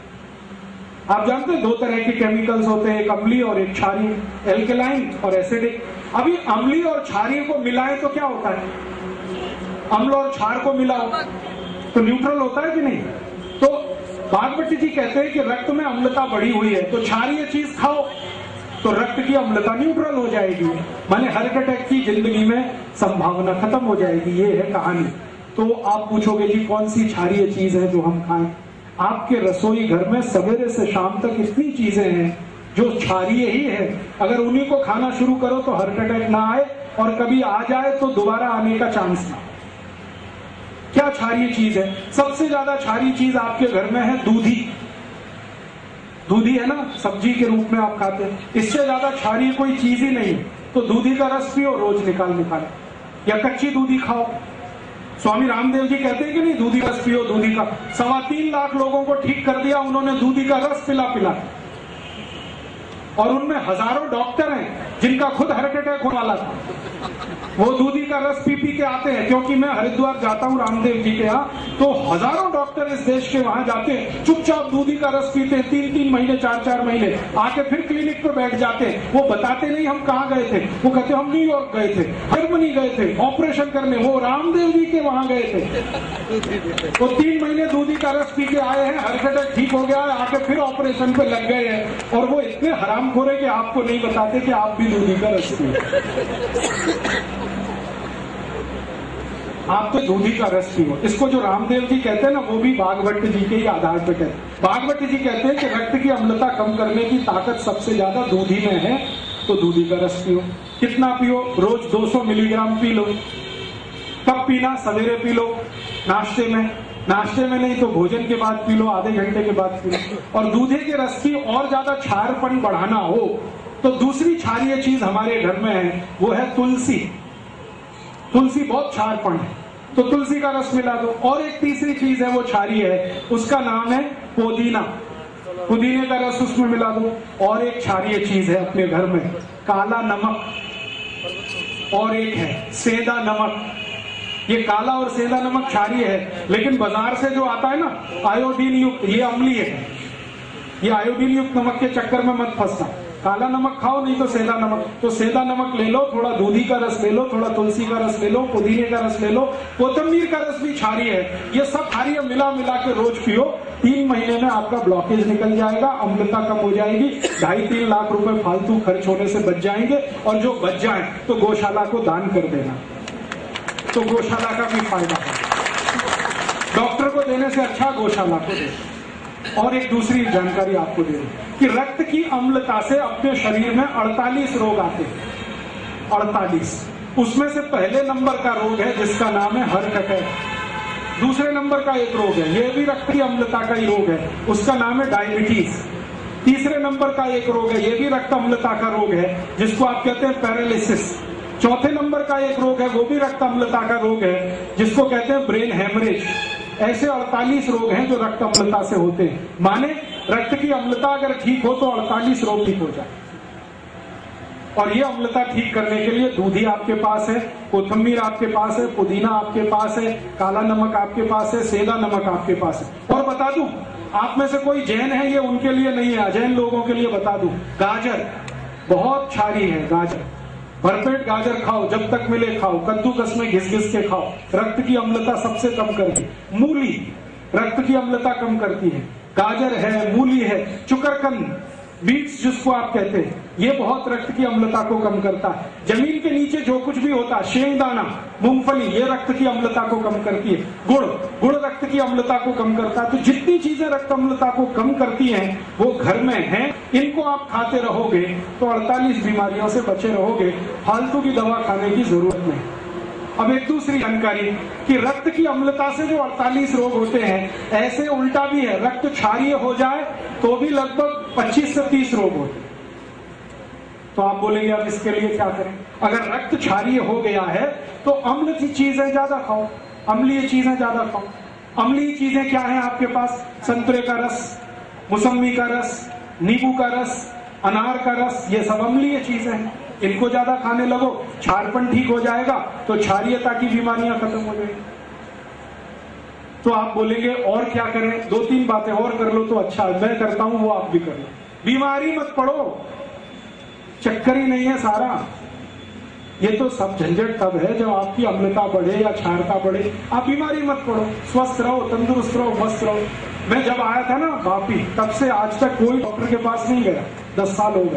आप जानते हैं 2 तरह के केमिकल्स होते हैं, एक अम्लीय और एक क्षारीय, एल्केलाइन और एसिडिक। अभी अम्लीय और क्षारीय को मिलाएं तो क्या होता है? अम्ल और क्षार को मिलाओ तो न्यूट्रल होता है कि नहीं? तो बागवती जी कहते हैं कि रक्त में अम्लता बढ़ी हुई है तो क्षारीय चीज खाओ तो रक्त की अम्लता न्यूट्रल हो जाएगी, माने हार्ट अटैक की जिंदगी में संभावना खत्म हो जाएगी। ये है कहानी। तो आप पूछोगे जी कौन सी क्षारीय चीज है जो हम खाएं? आपके रसोई घर में सवेरे से शाम तक इतनी चीजें हैं जो क्षारीय ही है। अगर उन्हीं को खाना शुरू करो तो हार्ट अटैक ना आए, और कभी आ जाए तो दोबारा आने का चांस ना। क्या क्षारीय चीज है? सबसे ज्यादा क्षारीय चीज आपके घर में है दूधी। दूधी है ना, सब्जी के रूप में आप खाते हैं, इससे ज्यादा क्षारीय कोई चीज ही नहीं है। तो दूधी का रस पियो रोज निकाल, या कच्ची दूधी खाओ। स्वामी रामदेव जी कहते हैं कि नहीं, दूधी का रस पियो। दूधी का 3.25 लाख लोगों को ठीक कर दिया उन्होंने दूधी का रस पिला, और उनमें हजारों डॉक्टर हैं जिनका खुद हार्ट अटैक होने वाला था। वो दूधी का रस पी के आते हैं, क्योंकि मैं हरिद्वार जाता हूँ रामदेव जी के यहाँ, तो हजारों डॉक्टर इस देश के वहां जाते हैं, चुपचाप दूधी का रस पीते हैं 3-3 महीने 4-4 महीने, आके फिर क्लिनिक पे बैठ जाते हैं। वो बताते नहीं हम कहाँ गए थे, वो कहते हम न्यूयॉर्क गए थे, जर्मनी गए थे ऑपरेशन करने, वो रामदेव जी के वहां गए थे। वो 3 महीने दूधी का रस पी के आए हैं, हार्ट अटैक ठीक हो गया है, आके फिर ऑपरेशन पे लग गए हैं। और वो इतने हरामखोर है कि आपको नहीं बताते कि आप भी दूधी का रस पिए। आप तो दूधी का रस पियो। इसको जो रामदेव जी कहते हैं ना, वो भी बागवट जी के ही आधार पर कहते हैं। बागवट जी कहते हैं कि रक्त की अम्लता कम करने की ताकत सबसे ज्यादा दूधी में है, तो दूधी का रस पियो। कितना पियो? रोज 200 मिलीग्राम पी लो। कब पीना? सवेरे पी लो, नाश्ते में। नाश्ते में नहीं तो भोजन के बाद पी लो, आधे घंटे के बाद पी लो। और दूधे के रस की और ज्यादा क्षारपन बढ़ाना हो तो दूसरी क्षारीय चीज हमारे घर में है, वो है तुलसी। तुलसी बहुत क्षारपन है, तो तुलसी का रस मिला दो। और एक तीसरी चीज है वो क्षारीय है, उसका नाम है पुदीना। पुदीने का रस उसमें मिला दो। और एक क्षारीय चीज है अपने घर में, काला नमक, और एक है सेंधा नमक। ये काला और सेंधा नमक क्षारीय है, लेकिन बाजार से जो आता है ना आयोडीन युक्त, ये अम्लीय है। ये आयोडीन युक्त नमक के चक्कर में मत फंसना। काला नमक खाओ, नहीं तो सेंधा नमक। तो सेंधा नमक ले लो, थोड़ा दूधी का रस ले लो, थोड़ा तुलसी का रस ले लो, पुदीने का रस ले लो, कोतंबीर का रस भी क्षारीय है। ये सब क्षारीय मिला के रोज पियो। 3 महीने में आपका ब्लॉकेज निकल जाएगा, अम्लता कम हो जाएगी, 2.5-3 लाख रुपए फालतू खर्च होने से बच जाएंगे। और जो बच जाए तो गौशाला को दान कर देना, तो गौशाला का भी फायदा है। डॉक्टर को देने से अच्छा गौशाला को दे। और एक दूसरी जानकारी आपको दे दूं कि रक्त की अम्लता से अपने शरीर में 48 रोग आते हैं। 48। उसमें से पहले नंबर का रोग है जिसका नाम है हार्ट अटैक। दूसरे नंबर का एक रोग है, यह भी रक्त की अम्लता का ही रोग है, उसका नाम है डायबिटीज। तीसरे नंबर का एक रोग है, यह भी रक्त अम्लता का रोग है, जिसको आप कहते हैं पैरालिसिस। चौथे नंबर का एक रोग है, वो भी रक्त अम्लता का रोग है, जिसको कहते हैं ब्रेन हेमरेज। ऐसे 48 रोग हैं जो रक्त अम्लता से होते हैं। माने रक्त की अम्लता अगर ठीक हो तो 48 रोग ठीक हो जाए। और ये अम्लता ठीक करने के लिए दूधी आपके पास है, कोथिंबीर आपके पास है, पुदीना आपके पास है, काला नमक आपके पास है, सेंधा नमक आपके पास है। और बता दूं, आप में से कोई जैन है, ये उनके लिए नहीं है, अजैन लोगों के लिए बता दूं, गाजर बहुत क्षारीय है। गाजर, भरपेट गाजर खाओ, जब तक मिले खाओ, कद्दूकस में घिस घिस के खाओ, रक्त की अम्लता सबसे कम करती। मूली रक्त की अम्लता कम करती है। गाजर है, मूली है, चुकरकंद बीट्स जिसको आप कहते हैं, ये बहुत रक्त की अम्लता को कम करता है। जमीन के नीचे जो कुछ भी होता है, शेंगदाना, मूंगफली, ये रक्त की अम्लता को कम करती है। गुड़ रक्त की अम्लता को कम करता है। तो जितनी चीजें रक्त अम्लता को कम करती हैं वो घर में हैं। इनको आप खाते रहोगे तो 48 बीमारियों से बचे रहोगे, फालतू की दवा खाने की जरूरत नहीं। अब एक दूसरी जानकारी कि रक्त की अम्लता से जो 48 रोग होते हैं, ऐसे उल्टा भी है, रक्त क्षारीय हो जाए तो भी लगभग 25 से 30 रोग होते हैं। तो आप बोलेंगे अब इसके लिए क्या करें? अगर रक्त क्षारीय हो गया है तो अम्ल की चीजें ज्यादा खाओ, अम्लीय चीजें ज्यादा खाओ। अम्लीय चीजें क्या है आपके पास? संतरे का रस, मौसम्मी का रस, नींबू का रस, अनार का रस, ये सब अम्लीय चीजें हैं। इनको ज्यादा खाने लगो, क्षारपन ठीक हो जाएगा तो क्षारीयता की बीमारियां खत्म हो जाएगी। तो आप बोलेंगे और क्या करें? 2-3 बातें और कर लो तो अच्छा है। मैं करता हूं वो आप भी कर लो। बीमारी मत पड़ो, चक्कर ही नहीं है सारा। ये तो सब झंझट तब है जब आपकी अम्लता बढ़े या क्षारता बढ़े। आप बीमारी मत पड़ो, स्वस्थ रहो, तंदुरुस्त रहो, मस्त रहो। मैं जब आया था ना वापी, तब से आज तक कोई डॉक्टर के पास नहीं गया। 10 साल हो गए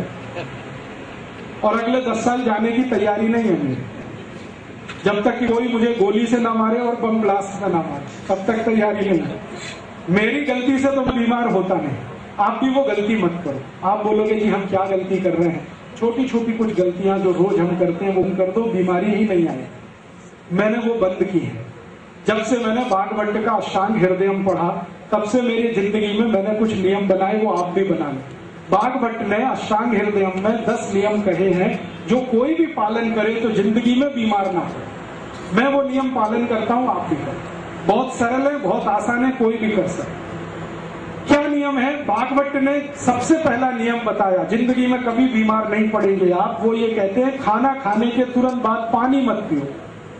और अगले 10 साल जाने की तैयारी नहीं है मेरी, जब तक कि कोई मुझे गोली से ना मारे और बम ब्लास्ट से ना मारे, तब तक तैयारी नहीं है। मेरी गलती से तो मैं बीमार होता नहीं। आप भी वो गलती मत करो। आप बोलोगे जी हम क्या गलती कर रहे हैं? छोटी छोटी कुछ गलतियां जो रोज हम करते हैं वो कर दो, बीमारी ही नहीं आए। मैंने वो बंद की है। जब से मैंने बागवट का अष्टांग हृदयम पढ़ा, तब से मेरी जिंदगी में मैंने कुछ नियम बनाए, वो आप भी बना लें। बागवट ने अष्टांग हृदयम में 10 नियम कहे हैं जो कोई भी पालन करे तो जिंदगी में बीमार ना हो। मैं वो नियम पालन करता हूं, आप भी करें। बहुत सरल है, बहुत आसान है, कोई भी कर सकता। क्या नियम है? बागवट ने सबसे पहला नियम बताया, जिंदगी में कभी बीमार नहीं पड़ेंगे आप। वो ये कहते हैं खाना खाने के तुरंत बाद पानी मत पियो।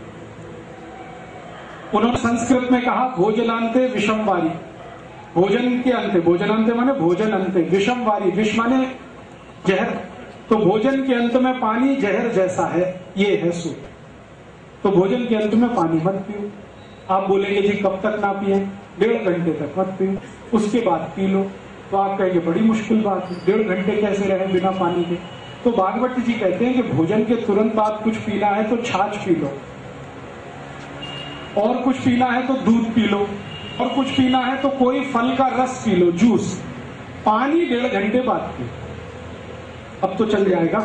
उन्होंने संस्कृत में कहा भोजनांते विषमवारी, भोजन के अंत, भोजनांते माने भोजन अंते, विषमवारी, विष माने जहर। तो भोजन के अंत में पानी जहर जैसा है, ये है सूत्र। तो भोजन के अंत में पानी मत पियो। आप बोलेंगे जी कब तक ना पिए? 1.5 घंटे तक मत पियो, उसके बाद पी लो। तो आप कहेंगे बड़ी मुश्किल बात है, 1.5 घंटे कैसे रहे बिना पानी के? तो भागवत जी कहते हैं कि भोजन के तुरंत बाद कुछ पीना है तो छाछ पी लो, और कुछ पीना है तो दूध पी लो, और कुछ पीना है तो कोई फल का रस पी लो, जूस। पानी 1.5 घंटे बाद पियो। अब तो चल जाएगा।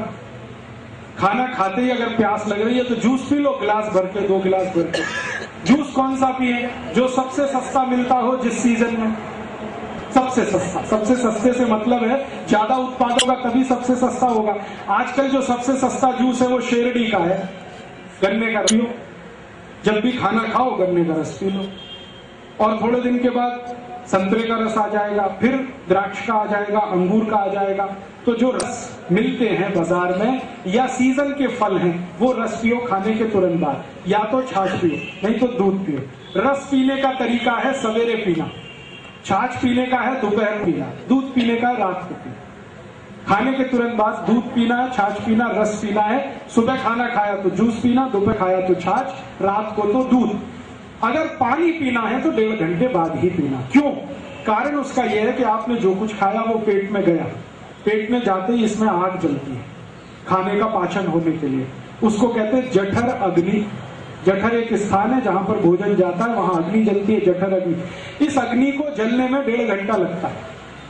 खाना खाते ही अगर प्यास लग रही है तो जूस पी लो, गिलास भर के, 2 गिलास भर के। जूस कौन सा पिए? जो सबसे सस्ता मिलता हो जिस सीजन में, सबसे सस्ता। सबसे सस्ते से मतलब है ज्यादा उत्पाद होगा तभी सबसे सस्ता होगा। आजकल जो सबसे सस्ता जूस है वो शेरडी का है, गन्ने का पियो। जब भी खाना खाओ गन्ने का रस पी लो, और थोड़े दिन के बाद संतरे का रस आ जाएगा, फिर द्राक्ष का आ जाएगा, अंगूर का आ जाएगा। तो जो रस मिलते हैं बाजार में या सीजन के फल हैं वो रस पियो खाने के तुरंत बाद, या तो छाछ पियो नहीं तो दूध पियो। रस पीने का तरीका है सवेरे पीना, छाछ पीने का है दोपहर पीना, दूध पीने का है रात को पीना। खाने के तुरंत बाद दूध पीना है, छाछ पीना, रस पीना है। सुबह खाना खाया तो जूस पीना, दोपहर खाया तो छाछ, रात को तो दूध। अगर पानी पीना है तो 1.5 घंटे बाद ही पीना। क्यों? कारण उसका यह है कि आपने जो कुछ खाया वो पेट में गया, पेट में जाते ही इसमें आग जलती है खाने का पाचन होने के लिए। उसको कहते हैं जठर अग्नि। जठर एक स्थान है जहां पर भोजन जाता है, वहां अग्नि जलती है, जठर अग्नि। इस अग्नि को जलने में 1.5 घंटा लगता है।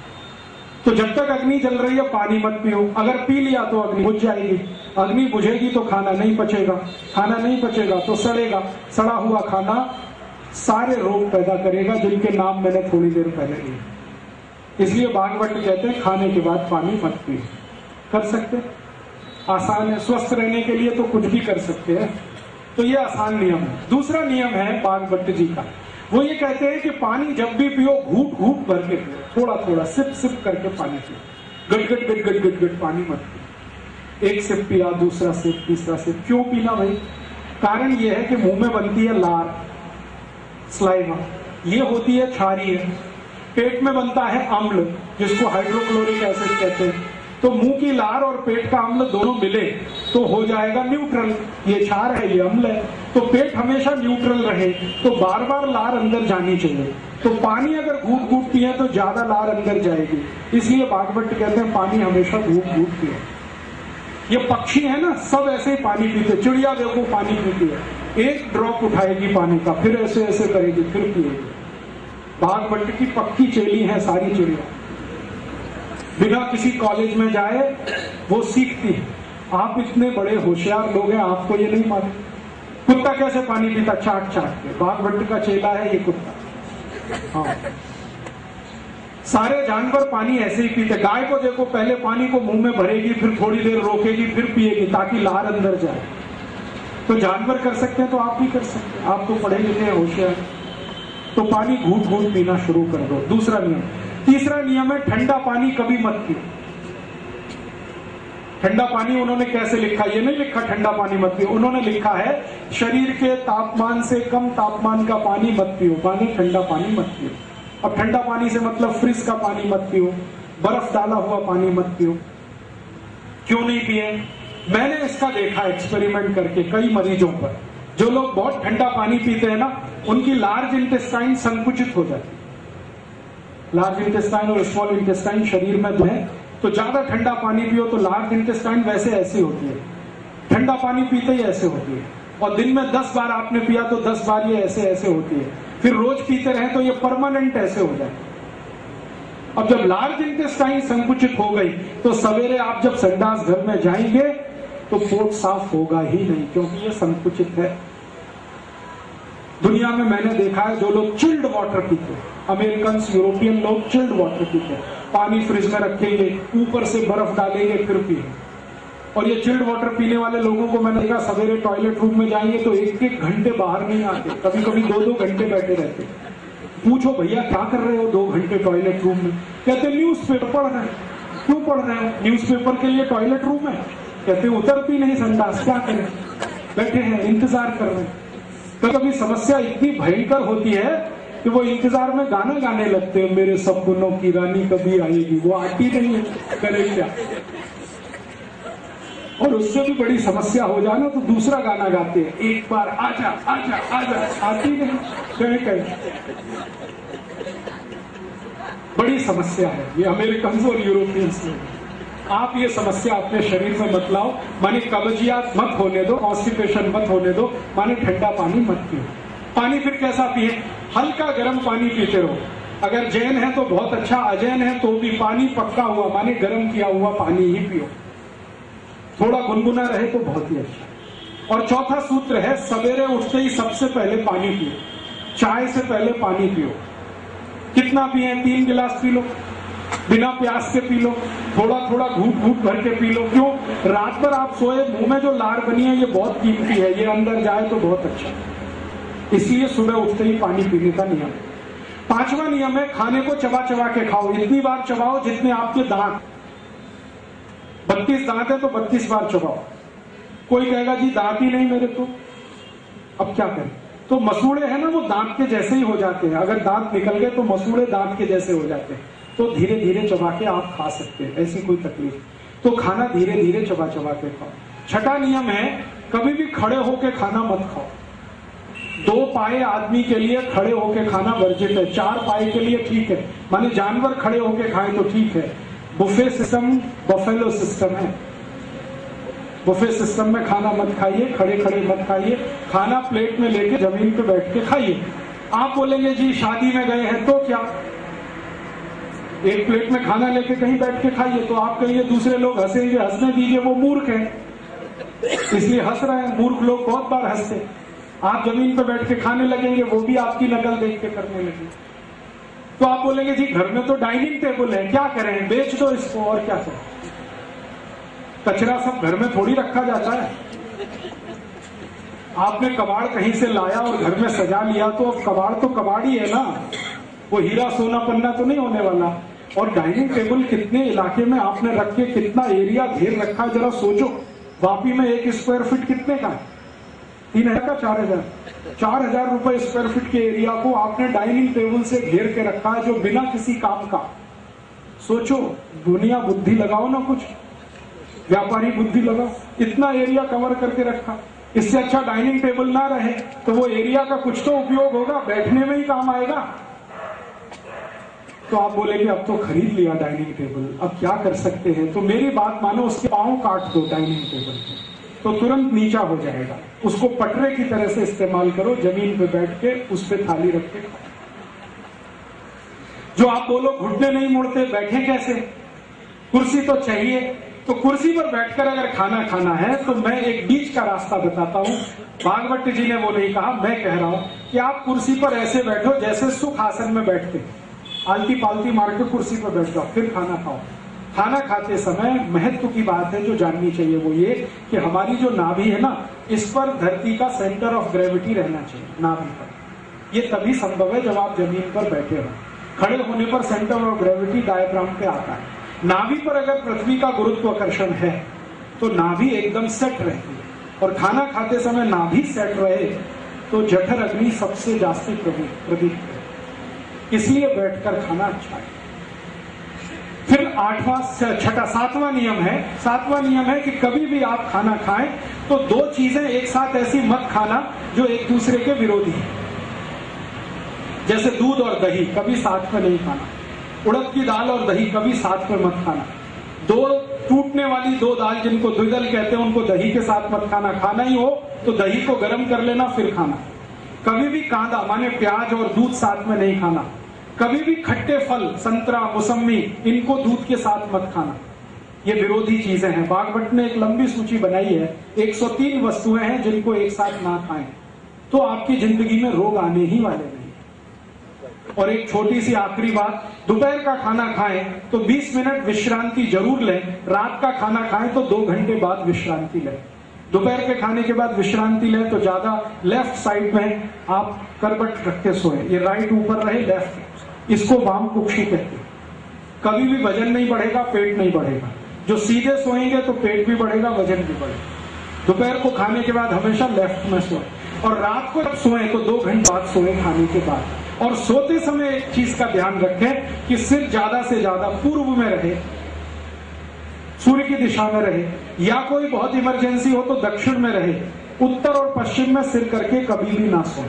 तो जब तक अग्नि जल रही है पानी मत पियो। अगर पी लिया तो अग्नि बुझ जाएगी, अग्नि बुझेगी तो खाना नहीं पचेगा, खाना नहीं पचेगा तो सड़ेगा, सड़ा हुआ खाना सारे रोग पैदा करेगा जिनके नाम मैंने थोड़ी देर पहले लिए। इसलिए भागवत कहते हैं खाने के बाद पानी मत पियो। कर सकते, आसान है। स्वस्थ रहने के लिए तो कुछ भी कर सकते हैं। तो ये आसान नियम है। दूसरा नियम है भागवत जी का, वो ये कहते हैं कि पानी जब भी पियो घूट घूट भर के पियो, थोड़ा थोड़ा सिप सिप करके पानी पियो। गट गट गट गट गट गट पानी मत पियो। एक सिप पिया, दूसरा सिप, तीसरा सिप। क्यों पीना भाई? कारण ये है कि मुंह में बनती है लार, स्लाइवा, ये होती है क्षारीय। पेट में बनता है अम्ल जिसको हाइड्रोक्लोरिक एसिड कहते हैं। तो मुंह की लार और पेट का अम्ल दोनों मिले तो हो जाएगा न्यूट्रल। ये क्षार है, ये अम्ल है। तो पेट हमेशा न्यूट्रल रहे तो बार बार लार अंदर जानी चाहिए। तो पानी अगर घूट घूट पिए तो ज्यादा लार अंदर जाएगी, इसलिए भागवत कहते हैं पानी हमेशा घूट घूट पिए। ये पक्षी है ना, सब ऐसे ही पानी पीते। चिड़िया देखो पानी पीती है, एक ड्रॉप उठाएगी पानी का, फिर ऐसे ऐसे करेगी, फिर पिएगी। भागवत की पक्की चेली है सारी चिड़िया, बिना किसी कॉलेज में जाए वो सीखती है। आप इतने बड़े होशियार लोग हैं, आपको ये नहीं मालूम कुत्ता कैसे पानी पीता? चाट चाट के। भागवत का चेला है ये कुत्ता। हाँ, सारे जानवर पानी ऐसे ही पीते। गाय को देखो, पहले पानी को मुंह में भरेगी, फिर थोड़ी देर रोकेगी, फिर पिएगी ताकि लार अंदर जाए। तो जानवर कर सकते हैं तो आप भी कर सकते हैं। आप तो पढ़े लिखे हैं, होशियार। तो पानी घूट घूट पीना शुरू कर दो। दूसरा नियम। तीसरा नियम है ठंडा पानी कभी मत पियो। ठंडा पानी उन्होंने कैसे लिखा? ये नहीं लिखा ठंडा पानी मत पियो, उन्होंने लिखा है शरीर के तापमान से कम तापमान का पानी मत पियो, पानी ठंडा पानी मत पियो। अब ठंडा पानी से मतलब फ्रिज का पानी मत पियो, बर्फ डाला हुआ पानी मत पियो। क्यों नहीं पिए? मैंने इसका देखा एक्सपेरिमेंट करके कई मरीजों पर। जो लोग बहुत ठंडा पानी पीते हैं ना, उनकी लार्ज इंटेस्टाइन संकुचित हो जाती है। लार्ज इंटेस्टाइन और स्मॉल इंटेस्टाइन शरीर में दो है, तो ज्यादा ठंडा पानी पियो तो लार्ज इंटेस्टाइन वैसे ऐसी होती है, ठंडा पानी पीते ही ऐसे होती है। और दिन में 10 बार आपने पिया तो 10 बार ये ऐसे ऐसे होती है। फिर रोज पीते रहे तो ये परमानेंट ऐसे हो जाए। अब जब लार्ज इंटेस्टाइन संकुचित हो गई तो सवेरे आप जब संडास घर में जाएंगे तो पोट साफ होगा ही नहीं, क्योंकि ये संकुचित है। दुनिया में मैंने देखा है जो लोग चिल्ड वाटर पीते, अमेरिकन यूरोपियन लोग चिल्ड वाटर पीते, पानी फ्रिज में रखेंगे, ऊपर से बर्फ डालेंगे, फिर पिएंगे। और ये चिल्ड वाटर पीने वाले लोगों को मैंने देखा सवेरे टॉयलेट रूम में जाएंगे तो 1-1 घंटे बाहर नहीं आते, कभी कभी 2-2 घंटे बैठे रहते। पूछो भैया क्या कर रहे हो 2 घंटे टॉयलेट रूम में? कहते न्यूज़पेपर पढ़ रहे हैं। क्यों पढ़ रहे हो? न्यूज़पेपर के लिए टॉयलेट रूम है? कहते उतरती नहीं संडास, क्या करें, बैठे हैं इंतजार कर रहे हैं। तो कभी समस्या इतनी भयंकर होती है कि वो इंतजार में गाना गाने लगते हैं, मेरे सपनों की रानी कभी आएगी, वो आती नहीं है, करे क्या। और उससे भी बड़ी समस्या हो जाना तो दूसरा गाना गाते हैं, एक बार आजा आजा आजा, आती नहीं, कहे बड़ी समस्या है ये अमेरिकन और यूरोपियंस में। आप ये समस्या अपने शरीर में मत लाओ, माने कब्जियत मत होने दो, कॉन्स्टिपेशन मत होने दो, माने ठंडा पानी मत पियो। पानी फिर कैसा पिए? हल्का गर्म पानी पीते रहो। अगर जैन है तो बहुत अच्छा, अजैन है तो भी पानी पक्का हुआ माने गर्म किया हुआ पानी ही पियो। थोड़ा गुनगुना रहे तो बहुत ही अच्छा। और चौथा सूत्र है सवेरे उठते ही सबसे पहले पानी पियो, चाय से पहले पानी पियो। कितना पिए? 3 गिलास पी लो, बिना प्यास के पी लो, थोड़ा थोड़ा घूट घूट भर के पी लो। क्यों? रात भर आप सोए, मुंह में जो लार बनी है ये बहुत कीमती है, ये अंदर जाए तो बहुत अच्छा, इसलिए सुबह उठते ही पानी पीने का नियम। 5वां नियम है खाने को चबा चबा के खाओ। इतनी बार चबाओ जितने आपके दांत, 32 दांत है तो 32 बार चबाओ। कोई कहेगा जी दांत ही नहीं मेरे तो, अब क्या करें? तो मसूड़े हैं ना, वो दांत के जैसे ही हो जाते हैं। अगर दांत निकल गए तो मसूड़े दांत के जैसे हो जाते हैं, तो धीरे धीरे चबा के आप खा सकते हैं, ऐसी कोई तकलीफ। तो खाना धीरे धीरे चबा चबा के खाओ। 6वां नियम है कभी भी खड़े होके खाना मत खाओ। 2 पाए आदमी के लिए खड़े होके खाना वर्जित है, 4 पाए के लिए ठीक है, माने जानवर खड़े होके खाए तो ठीक है। बुफे सिस्टम बफेलो सिस्टम है, बुफे सिस्टम में खाना मत खाइए, खड़े खड़े मत खाइए, खाना प्लेट में लेके जमीन पे बैठ के खाइए। आप बोलेंगे जी शादी में गए हैं तो क्या, एक प्लेट में खाना लेके कहीं बैठ के खाइए, तो आप कहिए दूसरे लोग हंसेंगे, हंसने दीजिए, वो मूर्ख है इसलिए हंस रहे हैं। मूर्ख लोग बहुत बार हंसते। आप जमीन पे बैठ के खाने लगेंगे, वो भी आपकी नकल देख के करने लगे। तो आप बोलेंगे जी घर में तो डाइनिंग टेबल है, क्या करें, बेच दो इसको, और क्या करें, कचरा सब घर में थोड़ी रखा जाता है। आपने कबाड़ कहीं से लाया और घर में सजा लिया तो अब कबाड़ तो कबाड़ ही है ना, वो हीरा सोना पन्ना तो नहीं होने वाला। और डाइनिंग टेबल कितने इलाके में आपने रख के कितना एरिया घेर रखा, जरा सोचो। वापी में 1 स्क्वायर फीट कितने का है? 3000 का 4000, 4000 रुपए स्क्वायर फीट के एरिया को आपने डाइनिंग टेबल से घेर के रखा है, जो बिना किसी काम का। सोचो, दुनिया बुद्धि लगाओ ना, कुछ व्यापारी बुद्धि लगाओ, इतना एरिया कवर करके रखा। इससे अच्छा डाइनिंग टेबल ना रहे तो वो एरिया का कुछ तो उपयोग होगा, बैठने में ही काम आएगा। तो आप बोले कि अब तो खरीद लिया डाइनिंग टेबल, अब क्या कर सकते हैं? तो मेरी बात मानो, उसके पांव काट दो डाइनिंग टेबल के, तो तुरंत नीचा हो जाएगा। उसको पटरे की तरह से इस्तेमाल करो, जमीन पे बैठ के उस पे थाली रख के खाओ। जो आप बोलो घुटने नहीं मुड़ते, बैठे कैसे? कुर्सी तो चाहिए। तो कुर्सी पर बैठकर अगर खाना खाना है तो मैं एक बीच का रास्ता बताता हूं। भागवत जी ने वो नहीं कहा, मैं कह रहा हूं कि आप कुर्सी पर ऐसे बैठो जैसे सुख आसन में बैठते, आलती पालती मार के कुर्सी पर बैठ जाओ, फिर खाना खाओ। खाना खाते समय महत्व की बात है जो जाननी चाहिए वो ये कि हमारी जो नाभि है ना, इस पर धरती का सेंटर ऑफ ग्रेविटी रहना चाहिए, नाभि पर। ये तभी संभव है जब आप जमीन पर बैठे हो। खड़े होने पर सेंटर ऑफ ग्रेविटी डायग्राम पे आता है। नाभि पर अगर पृथ्वी का गुरुत्वाकर्षण है तो नाभि एकदम सेट रहती है, और खाना खाते समय नाभि सेट रहे तो जठर अग्नि सबसे जास्ती प्रदीप्त है। इसलिए बैठकर खाना अच्छा है। फिर सातवां नियम है। सातवां नियम है कि कभी भी आप खाना खाएं तो दो चीजें एक साथ ऐसी मत खाना जो एक दूसरे के विरोधी है। जैसे दूध और दही कभी साथ में नहीं खाना, उड़द की दाल और दही कभी साथ में मत खाना। दो टूटने वाली दो दाल जिनको द्विदल कहते हैं उनको दही के साथ मत खाना। खाना ही हो तो दही को गर्म कर लेना फिर खाना। कभी भी कांदा माने प्याज और दूध साथ में नहीं खाना। कभी भी खट्टे फल संतरा मौसमी इनको दूध के साथ मत खाना। ये विरोधी चीजें हैं। भागवत ने एक लंबी सूची बनाई है, 103 वस्तुएं हैं जिनको एक साथ ना खाएं तो आपकी जिंदगी में रोग आने ही वाले नहीं। और एक छोटी सी आखिरी बात, दोपहर का खाना खाएं तो 20 मिनट विश्रांति जरूर लें। रात का खाना खाएं तो 2 घंटे बाद विश्रांति लें। दोपहर के खाने के बाद विश्रांति लें तो ज्यादा लेफ्ट साइड में आप करवट रख के सोएं। ये राइट ऊपर रहे, लेफ्ट, इसको वाम कुक्षी कहते हैं। कभी भी वजन नहीं बढ़ेगा, पेट नहीं बढ़ेगा। जो सीधे सोएंगे तो पेट भी बढ़ेगा, वजन भी बढ़ेगा। दोपहर को खाने के बाद हमेशा लेफ्ट में सोएं, और रात को जब सोएं तो 2 घंटे बाद सोएं खाने के बाद। और सोते समय एक चीज का ध्यान रखें कि सिर ज्यादा से ज्यादा पूर्व में रहे, सूर्य की दिशा में रहे, या कोई बहुत इमरजेंसी हो तो दक्षिण में रहे। उत्तर और पश्चिम में सिर करके कभी भी ना सोए।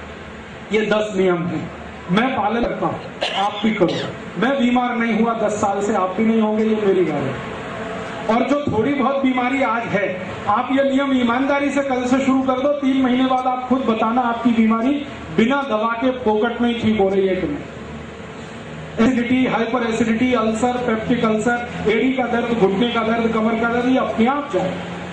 ये 10 नियम हैं, मैं पालन करता हूं, आप भी करो। मैं बीमार नहीं हुआ 10 साल से, आप भी नहीं होंगे, ये मेरी गाय है। और जो थोड़ी बहुत बीमारी आज है, आप ये नियम ईमानदारी से कल से शुरू कर दो। 3 महीने बाद आप खुद बताना आपकी बीमारी बिना दवा के फोकट में ही ठीक हो रही है कि नहीं। Acidity, hyperacidity, ulcer, peptic ulcer, एड़ी का दर्द, घुटने का दर्द, कमर का दर्द, ये अपने आप जाए।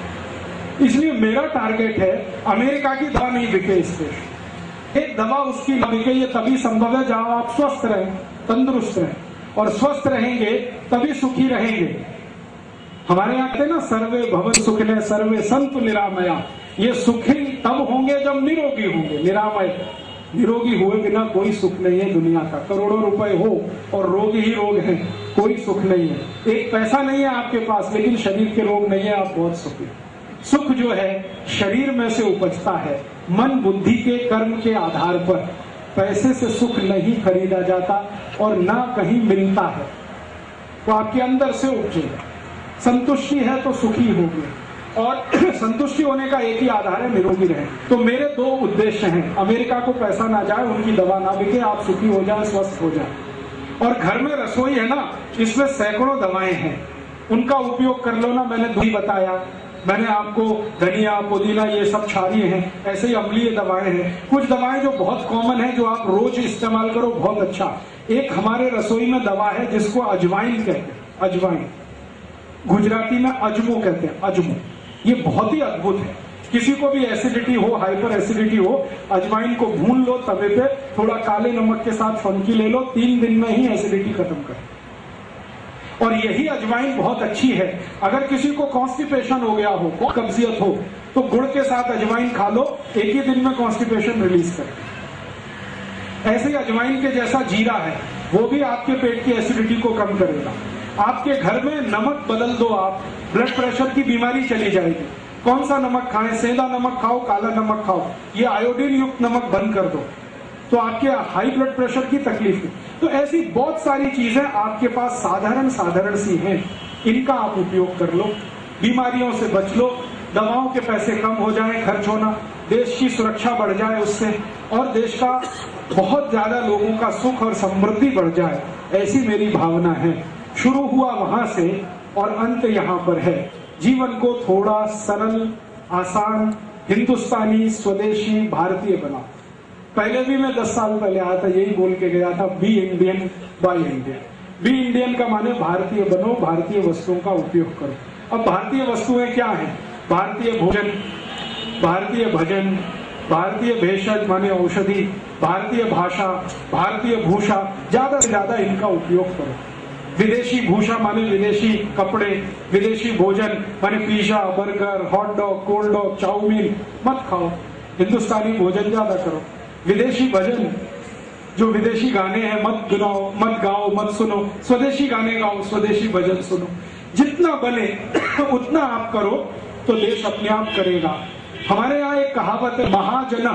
इसलिए मेरा टारगेट है अमेरिका की दवा नहीं बिके इस देश। एक दवा उसकी न बिके, ये तभी संभव है जहां आप स्वस्थ रहें, तंदुरुस्त रहें। और स्वस्थ रहेंगे तभी सुखी रहेंगे। हमारे यहाँ कहते ना, सर्वे भवन सुखिनः सर्वे सन्तु निरामया। ये सुखी तब होंगे जब निरोगी होंगे। निरामय, निरोगी हुए बिना कोई सुख नहीं है दुनिया का। करोड़ों रुपए हो और रोग ही रोग है, कोई सुख नहीं है। एक पैसा नहीं है आपके पास लेकिन शरीर के रोग नहीं है, आप बहुत सुखी। सुख जो है शरीर में से उपजता है, मन बुद्धि के कर्म के आधार पर। पैसे से सुख नहीं खरीदा जाता और ना कहीं मिलता है, तो आपके अंदर से उपजेगा। संतुष्टि है तो सुखी होगी, और संतुष्टि होने का एक ही आधार है, निरोगी रहे। तो मेरे 2 उद्देश्य हैं। अमेरिका को पैसा ना जाए, उनकी दवा ना बिके, आप सुखी हो जाए, स्वस्थ हो जाए। और घर में रसोई है ना, इसमें सैकड़ों दवाएं हैं, उनका उपयोग कर लो ना। मैंने दही बताया, मैंने आपको धनिया, पुदीना, ये सब क्षारीय हैं। ऐसे ही अम्लीय दवाएं हैं। कुछ दवाएं जो बहुत कॉमन है, जो आप रोज इस्तेमाल करो, बहुत अच्छा। एक हमारे रसोई में दवा है जिसको अजवाइन कहते हैं। अजवाइन, गुजराती में अजमो कहते हैं, अजमो। ये बहुत ही अद्भुत है। किसी को भी एसिडिटी हो, हाइपर एसिडिटी हो, अजवाइन को भून लो तवे पे, थोड़ा काले नमक के साथ फनकी ले लो, 3 दिन में ही एसिडिटी खत्म कर। और यही अजवाइन बहुत अच्छी है। अगर किसी को कॉन्स्टिपेशन हो गया हो, कब्जियत हो, तो गुड़ के साथ अजवाइन खा लो, एक ही दिन में कॉन्स्टिपेशन रिलीज कर। ऐसे ही अजवाइन के जैसा जीरा है, वो भी आपके पेट की एसिडिटी को कम करेगा। आपके घर में नमक बदल दो आप, ब्लड प्रेशर की बीमारी चली जाएगी। कौन सा नमक खाएं? सेंधा नमक खाओ, काला नमक खाओ, ये आयोडीन युक्त नमक बंद कर दो तो आपके हाई ब्लड प्रेशर की तकलीफ है। तो ऐसी बहुत सारी चीजें आपके पास साधारण सी हैं, इनका आप उपयोग कर लो, बीमारियों से बच लो। दवाओं के पैसे कम हो जाए खर्च होना, देश की सुरक्षा बढ़ जाए उससे, और देश का बहुत ज्यादा लोगों का सुख और समृद्धि बढ़ जाए, ऐसी मेरी भावना है। शुरू हुआ वहां से और अंत यहाँ पर है। जीवन को थोड़ा सरल, आसान, हिंदुस्तानी, स्वदेशी, भारतीय बनाओ। पहले भी मैं 10 साल पहले आया था, यही बोल के गया था, be Indian buy Indian. Be Indian का माने भारतीय बनो, भारतीय वस्तुओं का उपयोग करो। अब भारतीय वस्तुएं क्या हैं? भारतीय भोजन, भारतीय भजन, भारतीय भेषज माने औषधि, भारतीय भाषा, भारतीय भूषा, ज्यादा से ज्यादा इनका उपयोग करो। विदेशी भूषा माने विदेशी कपड़े, विदेशी भोजन माने pizza, burger, hot dog, cold dog, chowmein मत खाओ, हिंदुस्तानी भोजन ज्यादा करो। विदेशी भजन, जो विदेशी गाने हैं मत गाओ, मत सुनो, स्वदेशी गाने गाओ, स्वदेशी भजन सुनो। जितना बने उतना आप करो तो देश अपने आप करेगा। हमारे यहाँ एक कहावत है, महाजन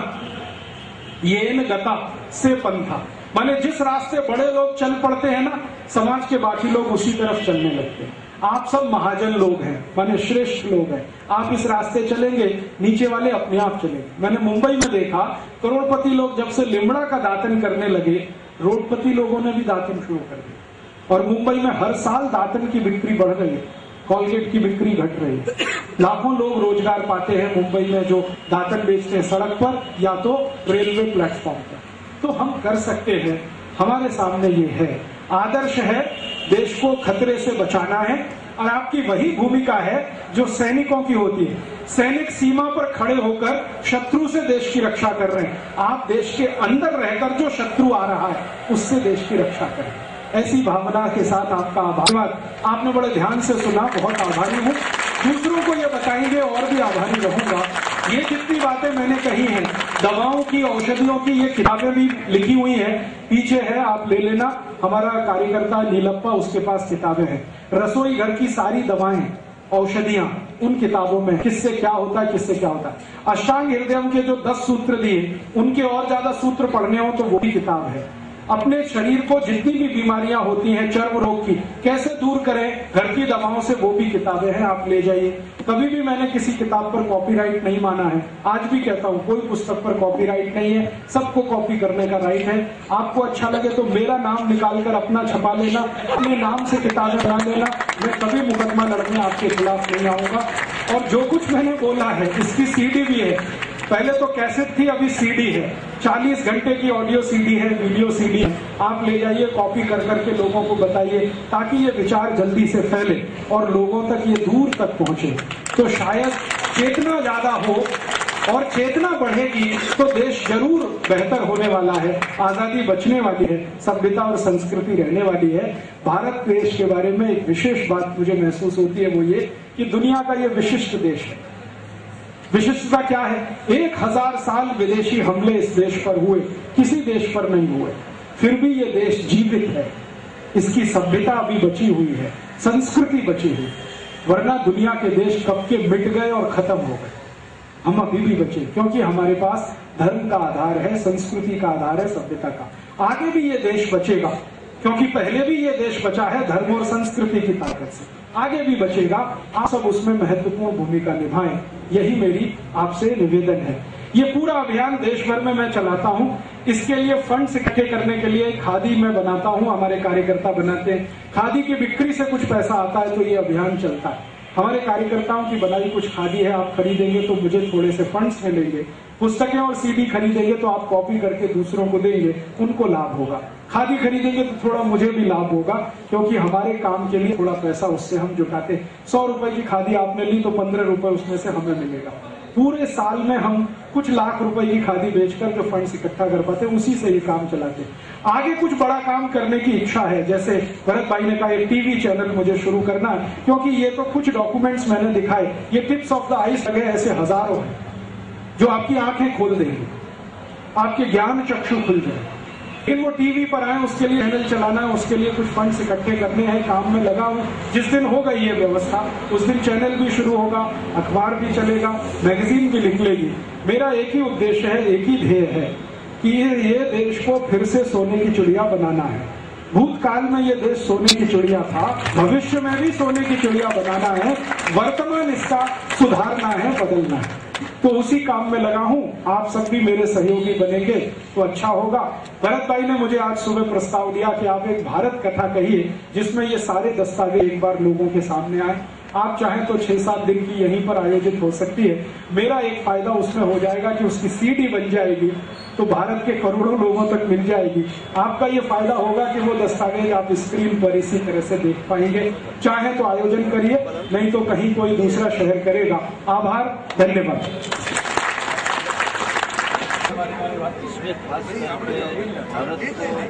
येन गता से पंथा, माने जिस रास्ते बड़े लोग चल पड़ते हैं ना, समाज के बाकी लोग उसी तरफ चलने लगते हैं। आप सब महाजन लोग हैं, माने श्रेष्ठ लोग हैं, आप इस रास्ते चलेंगे, नीचे वाले अपने आप चलेंगे। मैंने मुंबई में देखा, करोड़पति लोग जब से लिमड़ा का दातन करने लगे, रोडपति लोगों ने भी दातन शुरू कर दिया, और मुंबई में हर साल दातन की बिक्री बढ़ रही है, कॉलगेट की बिक्री घट रही है। लाखों लोग रोजगार पाते हैं मुंबई में, जो दातन बेचते हैं सड़क पर या तो रेलवे प्लेटफॉर्म पर। तो हम कर सकते हैं, हमारे सामने ये है, आदर्श है, देश को खतरे से बचाना है, और आपकी वही भूमिका है जो सैनिकों की होती है। सैनिक सीमा पर खड़े होकर शत्रु से देश की रक्षा कर रहे हैं, आप देश के अंदर रहकर जो शत्रु आ रहा है उससे देश की रक्षा करें। ऐसी भावना के साथ आपका आभार। आपने बड़े ध्यान से सुना, बहुत आभारी हूँ। दूसरों को ये बताएंगे और भी आभारी रहूंगा। ये जितनी बातें मैंने कही हैं, दवाओं की, औषधियों की, ये किताबें भी लिखी हुई हैं, पीछे है, आप ले लेना। हमारा कार्यकर्ता नीलप्पा, उसके पास किताबें हैं। रसोई घर की सारी दवाएं, औषधियां उन किताबों में, किससे क्या होता है, किससे क्या होता है। अष्टांग हृदयम के जो 10 सूत्र दिए, उनके और ज्यादा सूत्र पढ़ने हो तो वो भी किताब है। अपने शरीर को जितनी भी बीमारियां होती हैं, चर्म रोग की, कैसे दूर करें घर की दवाओं से, वो भी किताबें हैं, आप ले जाइए। कभी भी मैंने किसी किताब पर कॉपीराइट नहीं माना है, आज भी कहता हूँ कोई पुस्तक पर कॉपीराइट नहीं है, सबको कॉपी करने का राइट है। आपको अच्छा लगे तो मेरा नाम निकालकर अपना छपा लेना, अपने नाम से किताबें बना लेना, मैं कभी मुकदमा लड़ने आपके खिलाफ नहीं आऊंगा। और जो कुछ मैंने बोला है, इसकी सीडी भी है, पहले तो कैसेट थी, अभी सीडी है, 40 घंटे की ऑडियो सीडी है, वीडियो सीडी है। आप ले जाइए, कॉपी कर करके लोगों को बताइए, ताकि ये विचार जल्दी से फैले और लोगों तक ये दूर तक पहुंचे। तो शायद चेतना ज्यादा हो, और चेतना बढ़ेगी तो देश जरूर बेहतर होने वाला है, आजादी बचने वाली है, सभ्यता और संस्कृति रहने वाली है। भारत देश के बारे में एक विशेष बात मुझे महसूस होती है, वो ये कि दुनिया का ये विशिष्ट देश है। विशिष्टता क्या है? 1000 साल विदेशी हमले इस देश पर हुए, किसी देश पर नहीं हुए, फिर भी ये देश जीवित है, इसकी सभ्यता अभी बची हुई है, संस्कृति बची हुई, वरना दुनिया के देश कब के मिट गए और खत्म हो गए। हम अभी भी बचे, क्योंकि हमारे पास धर्म का आधार है, संस्कृति का आधार है, सभ्यता का। आगे भी ये देश बचेगा, क्योंकि पहले भी ये देश बचा है धर्म और संस्कृति की ताकत से, आगे भी बचेगा। आप सब उसमें महत्वपूर्ण भूमिका निभाएं, यही मेरी आपसे निवेदन है। ये पूरा अभियान देश भर में मैं चलाता हूँ। इसके लिए फंड्स इकट्ठे करने के लिए खादी मैं बनाता हूँ, हमारे कार्यकर्ता बनाते हैं। खादी की बिक्री से कुछ पैसा आता है तो ये अभियान चलता है। हमारे कार्यकर्ताओं की बनाई कुछ खादी है, आप खरीदेंगे तो मुझे थोड़े से फंड्स मिलेंगे। पुस्तकें और सीडी खरीदेंगे तो आप कॉपी करके दूसरों को देंगे, उनको लाभ होगा। खादी खरीदेंगे तो थोड़ा मुझे भी लाभ होगा, क्योंकि हमारे काम के लिए थोड़ा पैसा उससे हम जुटाते हैं। 100 रुपए की खादी आपने ली तो 15 रुपए उसमें से हमें मिलेगा। पूरे साल में हम कुछ लाख रुपए की खादी बेचकर जो फंड्स इकट्ठा कर पाते हैं, उसी से ये काम चलाते हैं। आगे कुछ बड़ा काम करने की इच्छा है, जैसे भरत भाई ने कहा एक टीवी चैनल मुझे शुरू करना है, क्योंकि ये तो कुछ डॉक्यूमेंट्स मैंने दिखाए, ये टिप्स ऑफ द आइस लगे ऐसे हजारों हैं जो आपकी आंखें खोल देंगे, आपके ज्ञान चक्षु खुल जाए। लेकिन वो टीवी पर आए, उसके लिए चैनल चलाना है, उसके लिए कुछ फंड्स इकट्ठे करने हैं, काम में लगा हूं। जिस दिन हो गई ये व्यवस्था, उस दिन चैनल भी शुरू होगा, अखबार भी चलेगा, मैगजीन भी निकलेगी। मेरा एक ही उद्देश्य है, एक ही ध्येय है कि ये देश को फिर से सोने की चिड़िया बनाना है। भूतकाल में ये देश सोने की चिड़िया था, भविष्य में भी सोने की चिड़िया बनाना है। वर्तमान इसका सुधारना है, बदलना है, तो उसी काम में लगा हूं। आप सब भी मेरे सहयोगी बनेंगे तो अच्छा होगा। भरत भाई ने मुझे आज सुबह प्रस्ताव दिया कि आप एक भारत कथा कहिए जिसमें ये सारे दस्तावेज एक बार लोगों के सामने आए। आप चाहें तो 6-7 दिन की यहीं पर आयोजित हो सकती है। मेरा एक फायदा उसमें हो जाएगा कि उसकी सीडी बन जाएगी तो भारत के करोड़ों लोगों तक मिल जाएगी। आपका ये फायदा होगा कि वो दस्तावेज आप स्क्रीन पर इसी तरह से देख पाएंगे। चाहे तो आयोजन करिए, नहीं तो कहीं कोई दूसरा शहर करेगा। आभार, धन्यवाद। इसमें खास भारत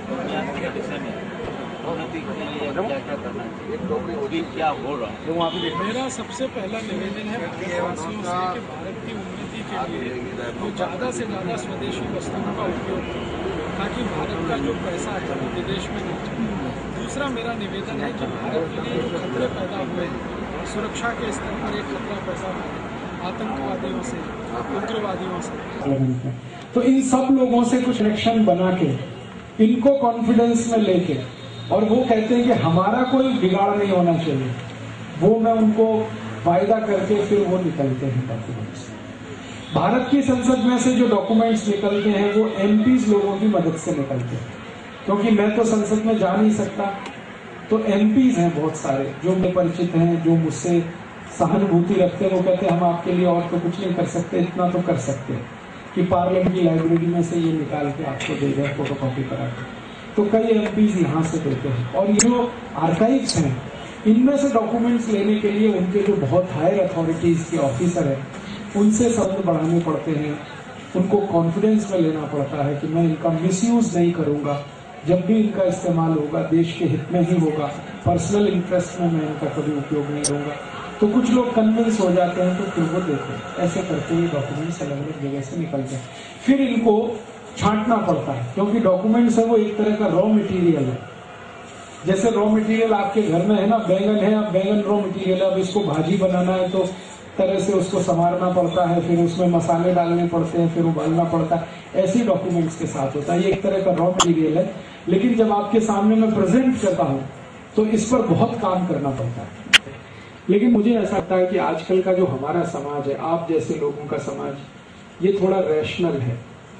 उन्नति के लिए क्या क्या करना चाहिए, अभी क्या हो रहा है वहाँ पे? मेरा सबसे पहला निवेदन है भारतवासियों से कि भारत की उन्नति के लिए वो ज़्यादा से ज़्यादा स्वदेशी वस्तुओं का उपयोग करें ताकि भारत का जो पैसा है वो विदेश में नहीं जाए। दूसरा मेरा निवेदन है कि भारत के लिए जो खतरे पैदा हुए हैं, सुरक्षा के स्तर पर एक खतरा पैदा हुआ है आतंकवादियों से, उग्रवादियों से, तो इन सब लोगों से कुछ कनेक्शन बना के इनको कॉन्फिडेंस में लेके, और वो कहते हैं कि हमारा कोई बिगाड़ नहीं होना चाहिए, वो मैं उनको वायदा करके फिर वो निकलते हैं डॉक्यूमेंट्स। भारत की संसद में से जो डॉक्यूमेंट्स निकलते हैं वो एमपीज लोगों की मदद से निकलते हैं, क्योंकि मैं तो संसद में जा नहीं सकता, तो एमपीज हैं बहुत सारे जो मेरे परिचित हैं, जो मुझसे सहानुभूति रखते हैं। वो कहते हैं हम आपके लिए और तो कुछ नहीं कर सकते, इतना तो कर सकते हैं कि पार्लियामेंट की लाइब्रेरी में से ये निकाल के आपको दे दें फोटोकॉपी करा के। तो कई एमपीज यहाँ से देते हैं। और ये जो आर्काइव्स हैं इनमें से डॉक्यूमेंट्स लेने के लिए उनके जो बहुत हायर अथॉरिटीज के ऑफिसर हैं उनसे संबंध बढ़ाने पड़ते हैं, उनको कॉन्फिडेंस में लेना पड़ता है कि मैं इनका मिसयूज नहीं करूंगा, जब भी इनका इस्तेमाल होगा देश के हित में ही होगा, पर्सनल इंटरेस्ट में मैं इनका कभी उपयोग नहीं करूंगा। तो कुछ लोग कन्विंस हो जाते हैं तो फिर वो देते हैं। ऐसे करते हुए डॉक्यूमेंट्स अलग अलग जगह से निकलते हैं, फिर इनको छांटना पड़ता है, क्योंकि डॉक्यूमेंट्स है वो एक तरह का रॉ मटेरियल है। जैसे रॉ मटेरियल आपके घर में है ना, बैंगन है, अब बैंगन रॉ मटेरियल है, अब इसको भाजी बनाना है तो तरह से उसको संवारना पड़ता है, फिर उसमें मसाले डालने पड़ते हैं, फिर उबालना पड़ता है। ऐसे डॉक्यूमेंट्स के साथ होता है, ये एक तरह का रॉ मटेरियल है। लेकिन जब आपके सामने मैं प्रेजेंट करता हूं तो इस पर बहुत काम करना पड़ता है। लेकिन मुझे ऐसा लगता है कि आजकल का जो हमारा समाज है, आप जैसे लोगों का समाज, ये थोड़ा रैशनल है।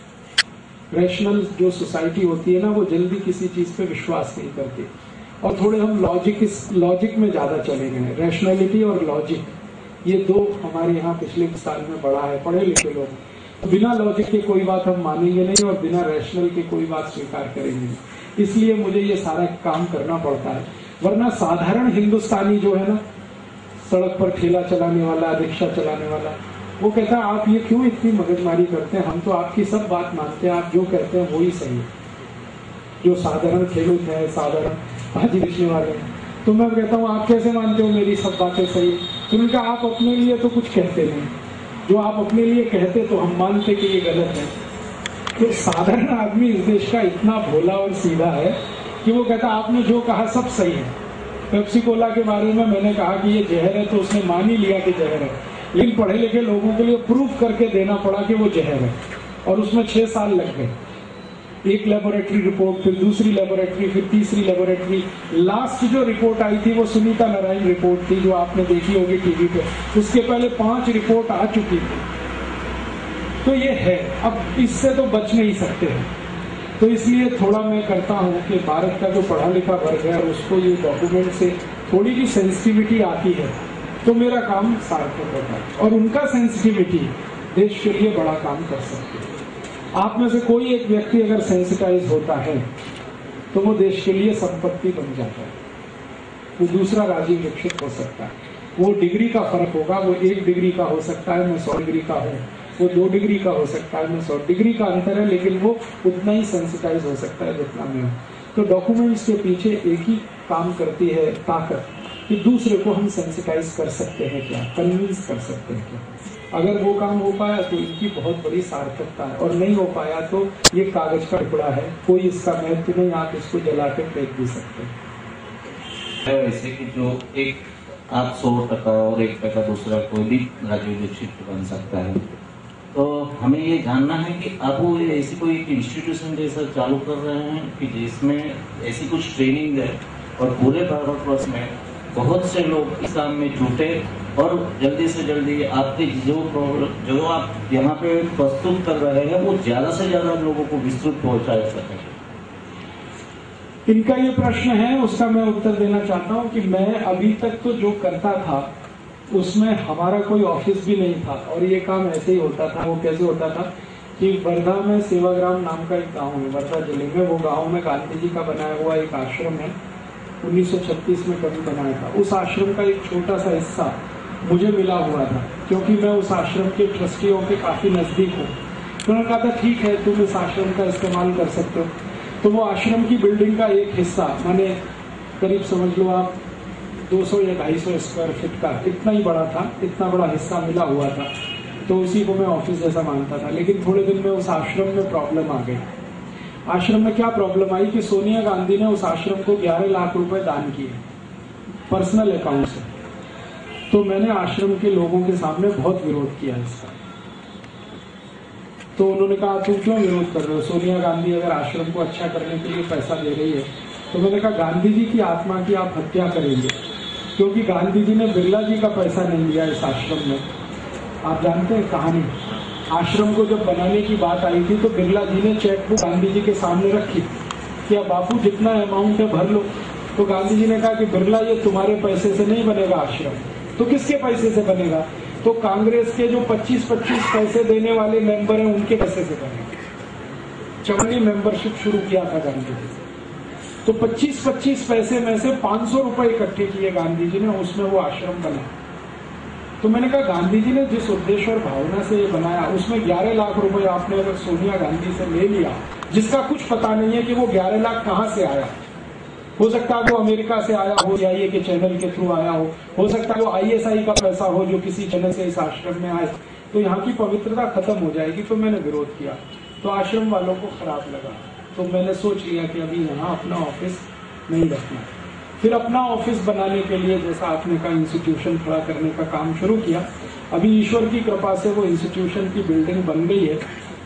रैशनल जो सोसाइटी होती है ना, वो जल्दी किसी चीज पे विश्वास नहीं करती, और थोड़े हम लॉजिक में ज्यादा चले गए हैं। रैशनैलिटी और लॉजिक, ये दो हमारे यहाँ पिछले साल में बढ़ा है। पढ़े लिखे लोग बिना लॉजिक के कोई बात हम मानेंगे नहीं, और बिना रैशनल के कोई बात स्वीकार करेंगे नहीं। इसलिए मुझे ये सारा काम करना पड़ता है, वरना साधारण हिंदुस्तानी जो है ना, सड़क पर ठेला चलाने वाला, रिक्शा चलाने वाला, वो कहता है आप ये क्यों इतनी मगजमारी करते हैं, हम तो आपकी सब बात मानते हैं, आप जो कहते हैं वही सही है। जो साधारण खेलूत है, साधारण भाजी बेचने वाले हैं, तो मैं कहता हूँ आप कैसे मानते हो मेरी सब बातें सही? तो उनका आप अपने लिए तो कुछ कहते नहीं, जो आप अपने लिए कहते तो हम मानते कि ये गलत है। तो साधारण आदमी इस देश का इतना भोला और सीधा है कि वो कहता आपने जो कहा सब सही है। पेप्सी कोला के बारे में मैंने कहा कि ये जहर है, तो उसने मान ही लिया कि जहर है, लेकिन पढ़े लिखे लोगों के लिए प्रूफ करके देना पड़ा कि वो जहर है, और उसमें 6 साल लग गए। एक लेबोरेटरी रिपोर्ट, फिर दूसरी लेबोरेटरी, फिर तीसरी लेबोरेटरी, लास्ट जो रिपोर्ट आई थी वो सुनीता नारायण रिपोर्ट थी, जो आपने देखी होगी टीवी पे। उसके पहले 5 रिपोर्ट आ चुकी थी। तो ये है, अब इससे तो बच नहीं सकते हैं। तो इसलिए थोड़ा मैं करता हूँ कि भारत का जो पढ़ा लिखा वर्ग है उसको ये डॉक्यूमेंट से थोड़ी भी सेंसिटिविटी आती है तो मेरा काम सार्थक होता है, और उनका सेंसिटिविटी देश के लिए बड़ा काम कर सकती है। आप में से कोई एक व्यक्ति अगर सेंसिटाइज होता है तो वो देश के लिए संपत्ति बन जाता है, वो दूसरा राजीव दीक्षित हो सकता है। वो डिग्री का फर्क होगा, वो 1 डिग्री का हो सकता है, मैं 100 डिग्री का हूँ, वो 2 डिग्री का हो सकता है, मैं 100 डिग्री का अंतर है, लेकिन वो उतना ही सेंसिटाइज हो सकता है जितना मैं हूँ। तो डॉक्यूमेंट्स के पीछे एक ही काम करती है ताकत, कि दूसरे को हम सेंसिटाइज कर सकते हैं क्या, कन्विंस कर सकते हैं क्या। अगर वो काम हो पाया तो इनकी बहुत बड़ी सार्थकता है, और नहीं हो पाया तो ये कागज का टुकड़ा है, कोई इसका महत्व नहीं, आप इसको जला के फेंक भी सकते हैं। वैसे कि जो एक आप 100% और 1% दूसरा कोई भी राजीव दीक्षित बन सकता है, तो हमें ये जानना है कि आप वो ऐसी कोई इंस्टीट्यूशन जैसा चालू कर रहे हैं कि जिसमें ऐसी कुछ ट्रेनिंग है और पूरे भारतवर्ष में बहुत से लोग इस काम में जुटे और जल्दी से जल्दी आपके जो आप यहाँ पे प्रस्तुत कर रहे हैं वो ज्यादा से ज्यादा लोगों को विस्तृत पहुंचाया सकें। इनका ये प्रश्न है, उसका मैं उत्तर देना चाहता हूँ कि मैं अभी तक तो जो करता था उसमें हमारा कोई ऑफिस भी नहीं था और ये काम ऐसे ही होता था। वो कैसे होता था कि वर्धा में सेवाग्राम नाम का एक गांव है, वर्धा जिले में। वो गांव में गांधी जी का बनाया हुआ एक आश्रम है, 1936 में कभी बनाया था। उस आश्रम का एक छोटा सा हिस्सा मुझे मिला हुआ था क्योंकि मैं उस आश्रम के ट्रस्टियों के काफी नजदीक हूँ। उन्होंने कहा था ठीक है तुम इस आश्रम का इस्तेमाल कर सकते हो। तो वो आश्रम की बिल्डिंग का एक हिस्सा, माने करीब समझ लो आप 200 या 250 स्क्वायर फीट का, इतना ही बड़ा था, इतना बड़ा हिस्सा मिला हुआ था। तो उसी को मैं ऑफिस जैसा मानता था। लेकिन थोड़े दिन में उस आश्रम में प्रॉब्लम आ गई। आश्रम में क्या प्रॉब्लम आई कि सोनिया गांधी ने उस आश्रम को 11 लाख रुपए दान किए पर्सनल अकाउंट से। तो मैंने आश्रम के लोगों के सामने बहुत विरोध किया इसका। तो उन्होंने कहा तुम क्यों विरोध कर रहे हो, सोनिया गांधी अगर आश्रम को अच्छा करने के लिए पैसा दे रही है। तो मैंने कहा गांधी जी की आत्मा की आप हत्या करेंगे क्योंकि गांधी जी ने बिरला जी का पैसा नहीं लिया इस आश्रम में। आप जानते हैं कहानी, आश्रम को जब बनाने की बात आई थी तो बिरला जी ने चेक बुक गांधी जी के सामने रखी कि अब बापू जितना अमाउंट है भर लो। तो गांधी जी ने कहा कि बिरला ये तुम्हारे पैसे से नहीं बनेगा आश्रम, तो किसके पैसे से बनेगा? तो कांग्रेस के जो 25-25 पैसे देने वाले मेंबर हैं उनके पैसे से बनेगा। चवन्नी मेंबरशिप शुरू किया था गांधी जी। तो 25-25 पैसे में से 500 रुपए इकट्ठे किए गांधी जी ने, उसमें वो आश्रम बना। तो मैंने कहा गांधी जी ने जिस उद्देश्य और भावना से ये बनाया उसमें 11 लाख रुपए आपने अगर सोनिया गांधी से ले लिया, जिसका कुछ पता नहीं है कि वो 11 लाख कहां से आया। हो सकता है वो अमेरिका से आया हो, CIA के चैनल के थ्रू आया हो सकता है वो ISI का पैसा हो जो किसी चैनल से इस आश्रम में आए। तो यहाँ की पवित्रता खत्म हो जाएगी। तो मैंने विरोध किया, तो आश्रम वालों को खराब लगा। तो मैंने सोच लिया कि अभी यहाँ अपना ऑफिस नहीं रखना। फिर अपना ऑफिस बनाने के लिए जैसा आपने कहा इंस्टीट्यूशन खड़ा करने का काम शुरू किया। अभी ईश्वर की कृपा से वो इंस्टीट्यूशन की बिल्डिंग बन गई है।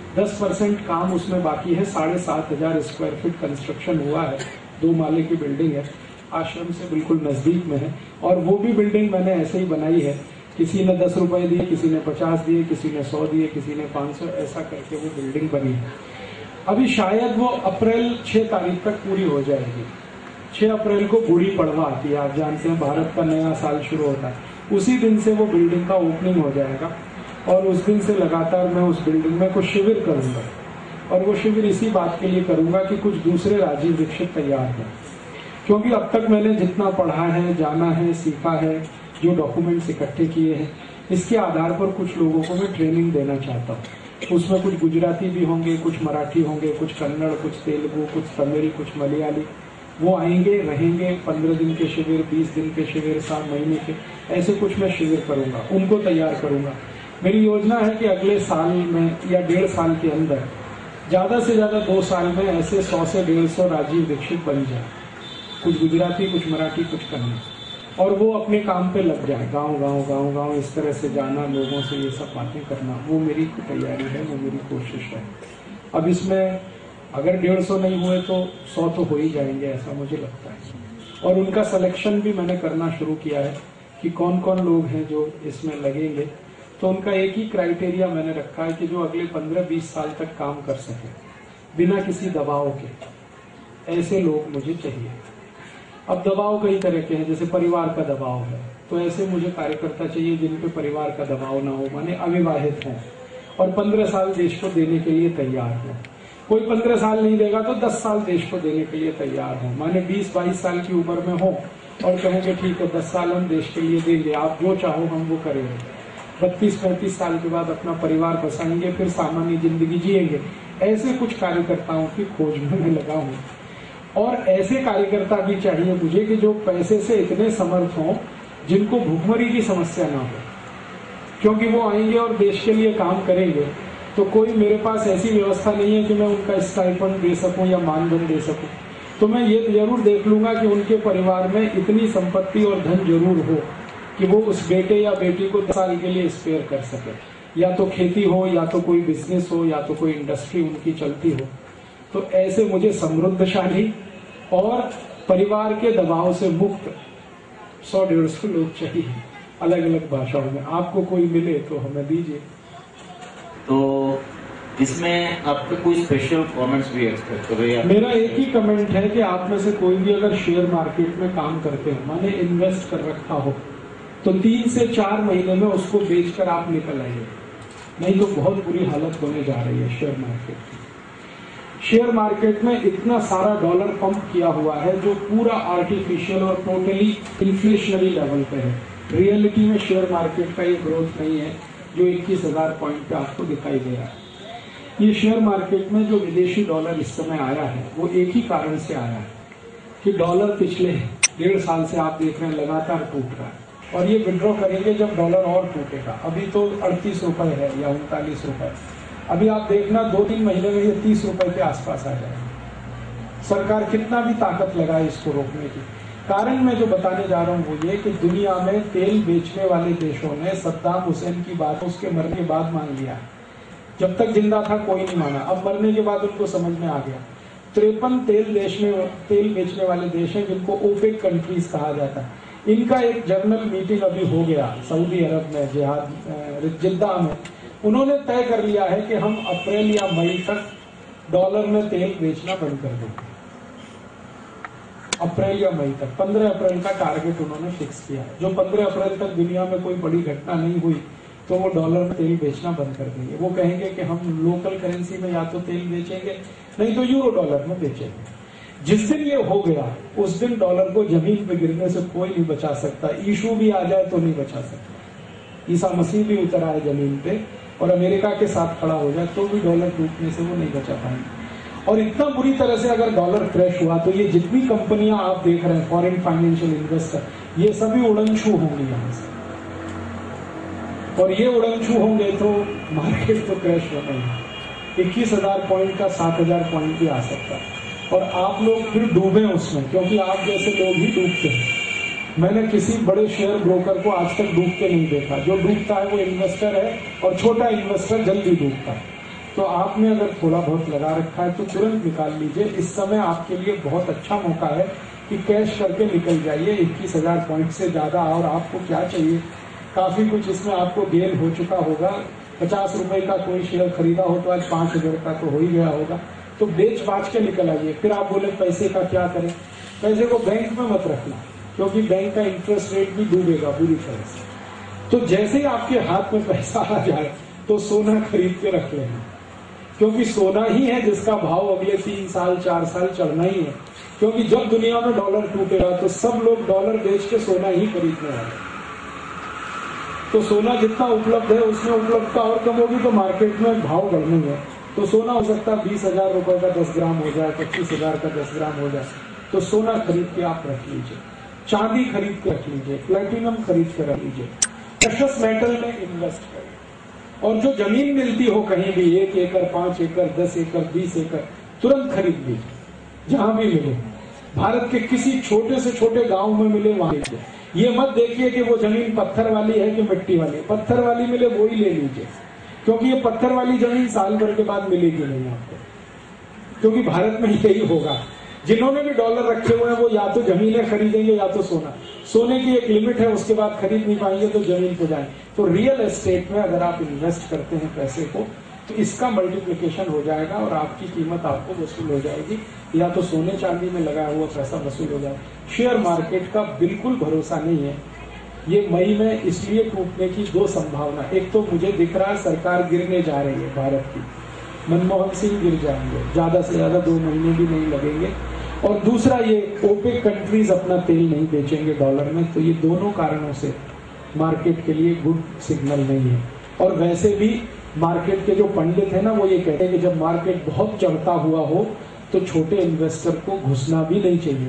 10% काम उसमें बाकी है। 7,500 स्क्वायर फीट कंस्ट्रक्शन हुआ है। 2 माले की बिल्डिंग है, आश्रम से बिल्कुल नजदीक में है। और वो भी बिल्डिंग मैंने ऐसे ही बनाई है, किसी ने 10 रुपए दिए, किसी ने 50 दिए, किसी ने 100 दिए, किसी ने 500, ऐसा करके वो बिल्डिंग बनी है। अभी शायद वो अप्रैल 6 तारीख तक पूरी हो जाएगी। 6 अप्रैल को गुड़ी पड़वा आती है, आप जानते हैं भारत का नया साल शुरू होता है। उसी दिन से वो बिल्डिंग का ओपनिंग हो जाएगा और उस दिन से लगातार मैं उस बिल्डिंग में कुछ शिविर करूंगा। और वो शिविर इसी बात के लिए करूंगा कि कुछ दूसरे राजीव दीक्षित तैयार हैं। क्योंकि अब तक मैंने जितना पढ़ा है, जाना है, सीखा है, जो डॉक्यूमेंट्स इकट्ठे किए हैं, इसके आधार पर कुछ लोगों को मैं ट्रेनिंग देना चाहता हूँ। उसमें कुछ गुजराती भी होंगे, कुछ मराठी होंगे, कुछ कन्नड़, कुछ तेलुगु, कुछ तमिल, कुछ मलयाली। वो आएंगे, रहेंगे 15 दिन के शिविर, 20 दिन के शिविर, 7 महीने के, ऐसे कुछ मैं शिविर करूंगा, उनको तैयार करूंगा। मेरी योजना है कि अगले साल में या 1.5 साल के अंदर, ज्यादा से ज्यादा 2 साल में ऐसे 100 से 150 राजीव दीक्षित बन जाए। कुछ गुजराती, कुछ मराठी, कुछ कन्नड़, और वो अपने काम पे लग जाए। गांव इस तरह से जाना, लोगों से ये सब बातें करना, वो मेरी तैयारी है, वो मेरी कोशिश है। अब इसमें अगर 150 नहीं हुए तो 100 तो हो ही जाएंगे, ऐसा मुझे लगता है। और उनका सिलेक्शन भी मैंने करना शुरू किया है कि कौन कौन लोग हैं जो इसमें लगेंगे। तो उनका एक ही क्राइटेरिया मैंने रखा है कि जो अगले 15-20 साल तक काम कर सके बिना किसी दबाव के, ऐसे लोग मुझे चाहिए। अब दबाव कई तरह के हैं, जैसे परिवार का दबाव है, तो ऐसे मुझे कार्यकर्ता चाहिए जिन पे परिवार का दबाव ना हो, माने अविवाहित हैं और 15 साल देश को देने के लिए तैयार हो। कोई 15 साल नहीं देगा तो 10 साल देश को देने के लिए तैयार हो, माने 20-22 साल की उम्र में हो और कहेंगे ठीक है 10 साल हम देश के लिए देंगे, आप जो चाहो हम वो करेंगे। 32-35 साल के बाद अपना परिवार बसाएंगे, फिर सामान्य जिंदगी जिएंगे। ऐसे कुछ कार्यकर्ताओं की खोज में मैं लगा हूँ। और ऐसे कार्यकर्ता भी चाहिए मुझे कि जो पैसे से इतने समर्थ हों जिनको भूखमरी की समस्या ना हो, क्योंकि वो आएंगे और देश के लिए काम करेंगे। तो कोई मेरे पास ऐसी व्यवस्था नहीं है कि मैं उनका स्टाइपेंड दे सकूं या मानधन दे सकूं। तो मैं ये जरूर देख लूंगा कि उनके परिवार में इतनी संपत्ति और धन जरूर हो कि वो उस बेटे या बेटी को 10 साल के लिए स्पेयर कर सके, या तो खेती हो, या तो कोई बिजनेस हो, या तो कोई इंडस्ट्री उनकी चलती हो। तो ऐसे मुझे समृद्धशाली और परिवार के दबाव से मुक्त 100-150 लोग चाहिए। अलग अलग भाषाओं में। आपको कोई मिले तो हमें दीजिए। तो इसमें आपके कोई स्पेशल कमेंट्स भी एक्सपेक्ट कर रहे हैं? मेरा एक ही कमेंट है कि आप में से कोई भी अगर शेयर मार्केट में काम करते हो, माने इन्वेस्ट कर रखा हो, तो 3 से 4 महीने में उसको बेचकर आप निकल आइए, नहीं तो बहुत बुरी हालत होने जा रही है शेयर मार्केट की। शेयर मार्केट में इतना सारा डॉलर पंप किया हुआ है जो पूरा आर्टिफिशियल और टोटली इन्फ्लेशनरी लेवल पे है। रियलिटी में शेयर मार्केट का ये ग्रोथ नहीं है जो 21,000 पॉइंट पे आपको दिखाई दे रहा है। ये शेयर मार्केट में जो विदेशी डॉलर इस समय आया है वो एक ही कारण से आया है कि डॉलर पिछले 1.5 साल से आप देख रहे हैं लगातार टूट रहा है, और ये विड्रॉ करेंगे जब डॉलर और टूटेगा। अभी तो 38 रुपए है या 39 रुपए, अभी आप देखना 2-3 महीने में ये 30 रुपए के आसपास आ जाएगा। सरकार कितना भी ताकत लगाए इसको रोकने की। कारण मैं जो बताने जा रहा हूँ वो ये कि दुनिया में तेल बेचने वाले देशों ने सद्दाम हुसैन की बात उसके मरने के बाद मान लिया। जब तक जिंदा था कोई नहीं माना, अब मरने के बाद उनको समझ में आ गया। 53 तेल बेचने वाले देश हैं जिनको ओपेक कंट्रीज कहा जाता है। इनका एक जर्नल मीटिंग अभी हो गया सऊदी अरब में, जिद्दा में। उन्होंने तय कर लिया है कि हम अप्रैल या मई तक डॉलर में तेल बेचना बंद कर देंगे। अप्रैल या मई तक, 15 अप्रैल का टारगेट उन्होंने फिक्स किया है। जो 15 अप्रैल तक दुनिया में कोई बड़ी घटना नहीं हुई तो वो डॉलर में तेल बेचना बंद कर देंगे। वो कहेंगे कि हम लोकल करेंसी में या तो तेल बेचेंगे नहीं तो यूरो डॉलर में बेचेंगे। जिस दिन ये हो गया उस दिन डॉलर को जमीन पे गिरने से कोई नहीं बचा सकता। यीशु भी आ जाए तो नहीं बचा सकता। ईसा मसीह भी उतर आए जमीन पे और अमेरिका के साथ खड़ा हो जाए तो भी डॉलर टूटने से वो नहीं बचा पाएंगे। और इतना बुरी तरह से अगर डॉलर क्रैश हुआ तो ये जितनी कंपनियां आप देख रहे हैं, फॉरेन फाइनेंशियल इन्वेस्टर, ये सभी उड़नछू होंगे यहाँ से, और ये उड़नछू होंगे तो मार्केट तो क्रैश होना है। 21,000 पॉइंट का 7,000 पॉइंट भी आ सकता है और आप लोग फिर डूबे उसमें, क्योंकि आप जैसे लोग ही डूबते हैं। मैंने किसी बड़े शेयर ब्रोकर को आज तक डूबते नहीं देखा। जो डूबता है वो इन्वेस्टर है और छोटा इन्वेस्टर जल्दी डूबता है। तो आपने अगर थोड़ा बहुत लगा रखा है तो तुरंत निकाल लीजिए। इस समय आपके लिए बहुत अच्छा मौका है कि कैश करके निकल जाइए 21,000 पॉइंट से ज्यादा। और आपको क्या चाहिए, काफी कुछ इसमें आपको गेन हो चुका होगा। 50 रुपए का कोई शेयर खरीदा हो तो आज 5,000 का तो हो ही गया होगा। तो बेच बाच के निकल आइए। फिर आप बोले पैसे का क्या करें, पैसे को बैंक में मत रखना, क्योंकि बैंक का इंटरेस्ट रेट भी डूबेगा बुरी तरह से। तो जैसे ही आपके हाथ में पैसा आ जाए तो सोना खरीद के रख लेना, क्योंकि सोना ही है जिसका भाव अगले 3 साल 4 साल चढ़ना ही है। क्योंकि जब दुनिया में डॉलर टूटेगा तो सब लोग डॉलर बेच के सोना ही खरीदने वाले। तो सोना जितना उपलब्ध है उसमें उपलब्धता और कम होगी तो मार्केट में भाव बढ़ने है। तो सोना हो सकता है 20,000 रुपए का 10 ग्राम हो जाए, 25,000 का 10 ग्राम हो जाए। तो सोना खरीद के आप रख लीजिए, चांदी खरीद के रख लीजिए, प्लेटिनम खरीद के रख लीजिए, प्रेशियस मेटल में इन्वेस्ट करें। और जो जमीन मिलती हो कहीं भी, 1 एकड़, 5 एकड़, 10 एकड़, 20 एकड़, तुरंत खरीद लीजिए जहां भी मिले। भारत के किसी छोटे से छोटे गांव में मिले वहां लीजिए। ये मत देखिए कि वो जमीन पत्थर वाली है कि मिट्टी वाली। पत्थर वाली मिले वो ही ले लीजिए, क्योंकि ये पत्थर वाली जमीन साल भर के बाद मिलेगी नहीं आपको। क्योंकि भारत में यही होगा, जिन्होंने भी डॉलर रखे हुए हैं वो या तो जमीनें खरीदेंगे या तो सोना। सोने की एक लिमिट है, उसके बाद खरीद नहीं पाएंगे तो जमीन को जाए। तो रियल एस्टेट में अगर आप इन्वेस्ट करते हैं पैसे को तो इसका मल्टीप्लिकेशन हो जाएगा और आपकी कीमत आपको वसूल हो जाएगी, या तो सोने चांदी में लगाया हुआ पैसा वसूल हो जाएगा। शेयर मार्केट का बिल्कुल भरोसा नहीं है। ये मई में इसलिए टूटने की 2 संभावना, एक तो मुझे दिख रहा है सरकार गिरने जा रही है भारत की, मनमोहन सिंह गिर जाएंगे, ज्यादा से ज्यादा 2 महीने भी नहीं लगेंगे। और दूसरा ये ओपेक कंट्रीज अपना तेल नहीं बेचेंगे डॉलर में। तो ये दोनों कारणों से मार्केट के लिए गुड सिग्नल नहीं है। और वैसे भी मार्केट के जो पंडित है ना वो ये कहते हैं कि जब मार्केट बहुत चढ़ता हुआ हो तो छोटे इन्वेस्टर को घुसना भी नहीं चाहिए।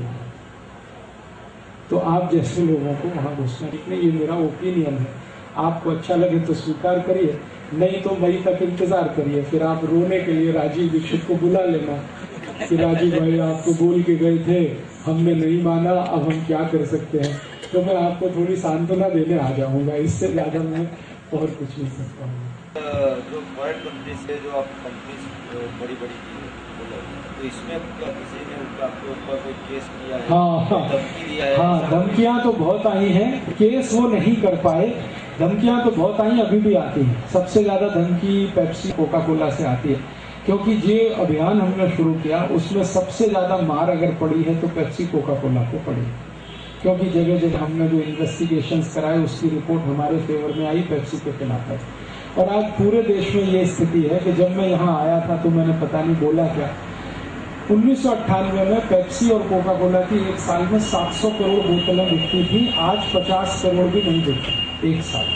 तो आप जैसे लोगों को वहां घुसना नहीं, ये मेरा ओपिनियन है। आपको अच्छा लगे तो स्वीकार करिए, नहीं तो मई तक इंतजार करिए। फिर आप रोने के लिए राजीव दीक्षित को बुला लेना कि राजीव भाई आपको बोल के गए थे, हमने नहीं माना, अब हम क्या कर सकते हैं। तो मैं आपको थोड़ी सांत्वना देने आ जाऊंगा, इससे ज्यादा मैं और कुछ नहीं सकता हूँ। जो फॉरेन कंट्रीज से जो आप कंट्रीज बड़ी बड़ी तो इसमें क्या किसी ने आपके ऊपर कोई केस किया है? हाँ, धमकी दिया है? हाँ, धमकियां तो बहुत आई हैं, केस वो नहीं कर पाए। धमकियां तो बहुत आई, अभी भी आती हैं। सबसे ज्यादा धमकी पेप्सी कोका कोला से आती है, क्योंकि ये अभियान हमने शुरू किया, उसमें सबसे ज्यादा मार अगर पड़ी है तो पेप्सी कोका कोला को पड़ी, क्योंकि जगह जगह हमने जो इन्वेस्टिगेशंस कराए उसकी रिपोर्ट हमारे फेवर में आई, पेप्सी के खिलाफ है। और आज पूरे देश में ये स्थिति है कि जब मैं यहाँ आया था तो मैंने पता नहीं बोला क्या, 1998 में पेप्सी और कोका कोला की एक साल में 700 करोड़ बोतलें बिकती थी, आज 50 करोड़ भी नहीं बिकती एक साल।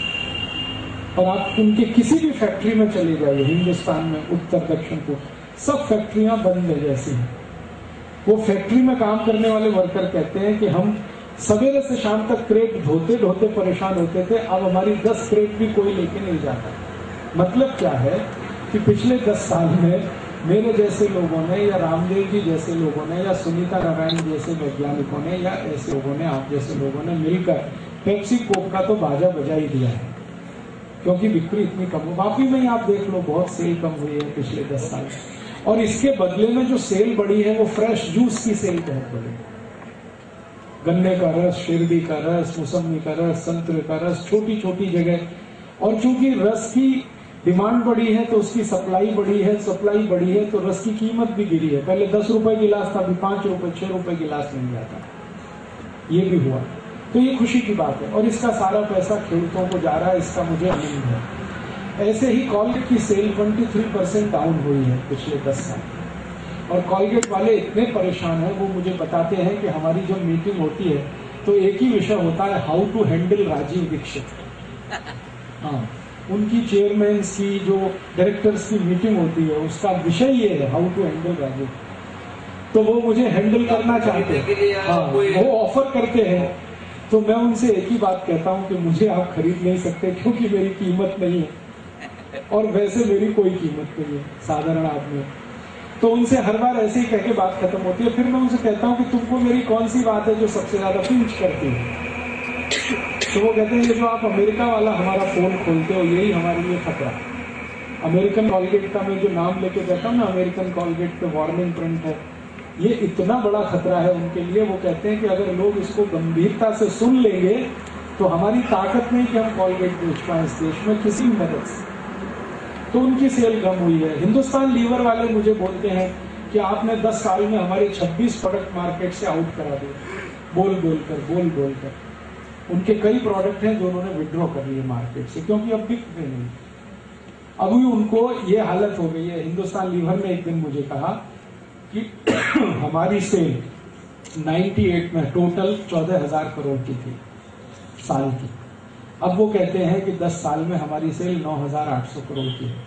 और आप उनके किसी भी फैक्ट्री में चले जाइए हिंदुस्तान में, उत्तर दक्षिण पूर्व, सब फैक्ट्रियां बंद है जैसी हैं। वो फैक्ट्री में काम करने वाले वर्कर कहते हैं कि हम सवेरे से शाम तक क्रेट ढोते ढोते परेशान होते थे, अब हमारी 10 क्रेट भी कोई लेके नहीं जाता। मतलब क्या है कि पिछले 10 साल में मेरे जैसे लोगों ने, या रामदेव जी जैसे लोगों ने, या सुनीता नारायण जैसे वैज्ञानिकों ने, या ऐसे लोगों ने, आप जैसे लोगों ने मिलकर पेप्सी कोक का तो बाजा बजा ही दिया है, क्योंकि बिक्री इतनी कम हो। वाकई में आप देख लो, बहुत सेल कम हुई है पिछले 10 साल में। और इसके बदले में जो सेल बढ़ी है वो फ्रेश जूस की सेल बहुत बढ़ी, गन्ने का रस, शिरडी का रस, मौसमी का रस, संतरे का रस, छोटी छोटी जगह। और चूंकि रस की डिमांड बढ़ी है तो उसकी सप्लाई बढ़ी है, सप्लाई बढ़ी है तो रस की कीमत भी गिरी है। पहले 10 रुपए गिलास था, अभी 5 रुपए 6 रुपए गिलास मिल जाता, ये भी हुआ। तो ये खुशी की बात है, और इसका सारा पैसा खेडूतों को जा रहा है, इसका मुझे आनंद है। ऐसे ही कॉलगेट की सेल 23% डाउन हुई है पिछले 10 साल। और कॉलगेट वाले इतने परेशान हैं, वो मुझे बताते हैं कि हमारी जब मीटिंग होती है तो एक ही विषय होता है, how to handle Rajiv Dixit. हाँ, उनकी चेयरमैन की, जो डायरेक्टर्स की मीटिंग होती है, उसका विषय ये है, हाउ टू हैंडल राजीव। तो वो मुझे हैंडल करना चाहते हैं, हाँ, वो ऑफर करते हैं। तो मैं उनसे एक ही बात कहता हूं कि मुझे आप खरीद नहीं सकते, क्योंकि मेरी कीमत नहीं है, और वैसे मेरी कोई कीमत नहीं है, साधारण आदमी। तो उनसे हर बार ऐसे ही कह के बात खत्म होती है। फिर मैं उनसे कहता हूं कि तुमको मेरी कौन सी बात है जो सबसे ज्यादा पिंच करती है? तो वो कहते हैं, ये जो आप अमेरिका वाला हमारा फोन खोलते हो, यही हमारे लिए खतरा। अमेरिकन कॉलगेट का मैं जो नाम लेके कहता हूँ ना, अमेरिकन कॉलगेट पे वार्निंग प्रिंट है, ये इतना बड़ा खतरा है उनके लिए। वो कहते हैं कि अगर लोग इसको गंभीरता से सुन लेंगे तो हमारी ताकत नहीं कि हम कॉलगेट बेच पाए इस देश में किसी मदद से। तो उनकी सेल कम हुई है। हिंदुस्तान लीवर वाले मुझे बोलते हैं कि आपने 10 साल में हमारे 26 प्रोडक्ट मार्केट से आउट करा दिए, बोल बोल कर। उनके कई प्रोडक्ट हैं जो उन्होंने विड्रॉ कर लिए मार्केट से, क्योंकि अब बिक रहे नहीं। अभी उनको ये हालत हो गई है। हिंदुस्तान लीवर ने एक दिन मुझे कहा कि हमारी सेल 98 में टोटल 14,000 करोड़ की थी साल की। अब वो कहते हैं कि 10 साल में हमारी सेल 9,800 करोड़ की है।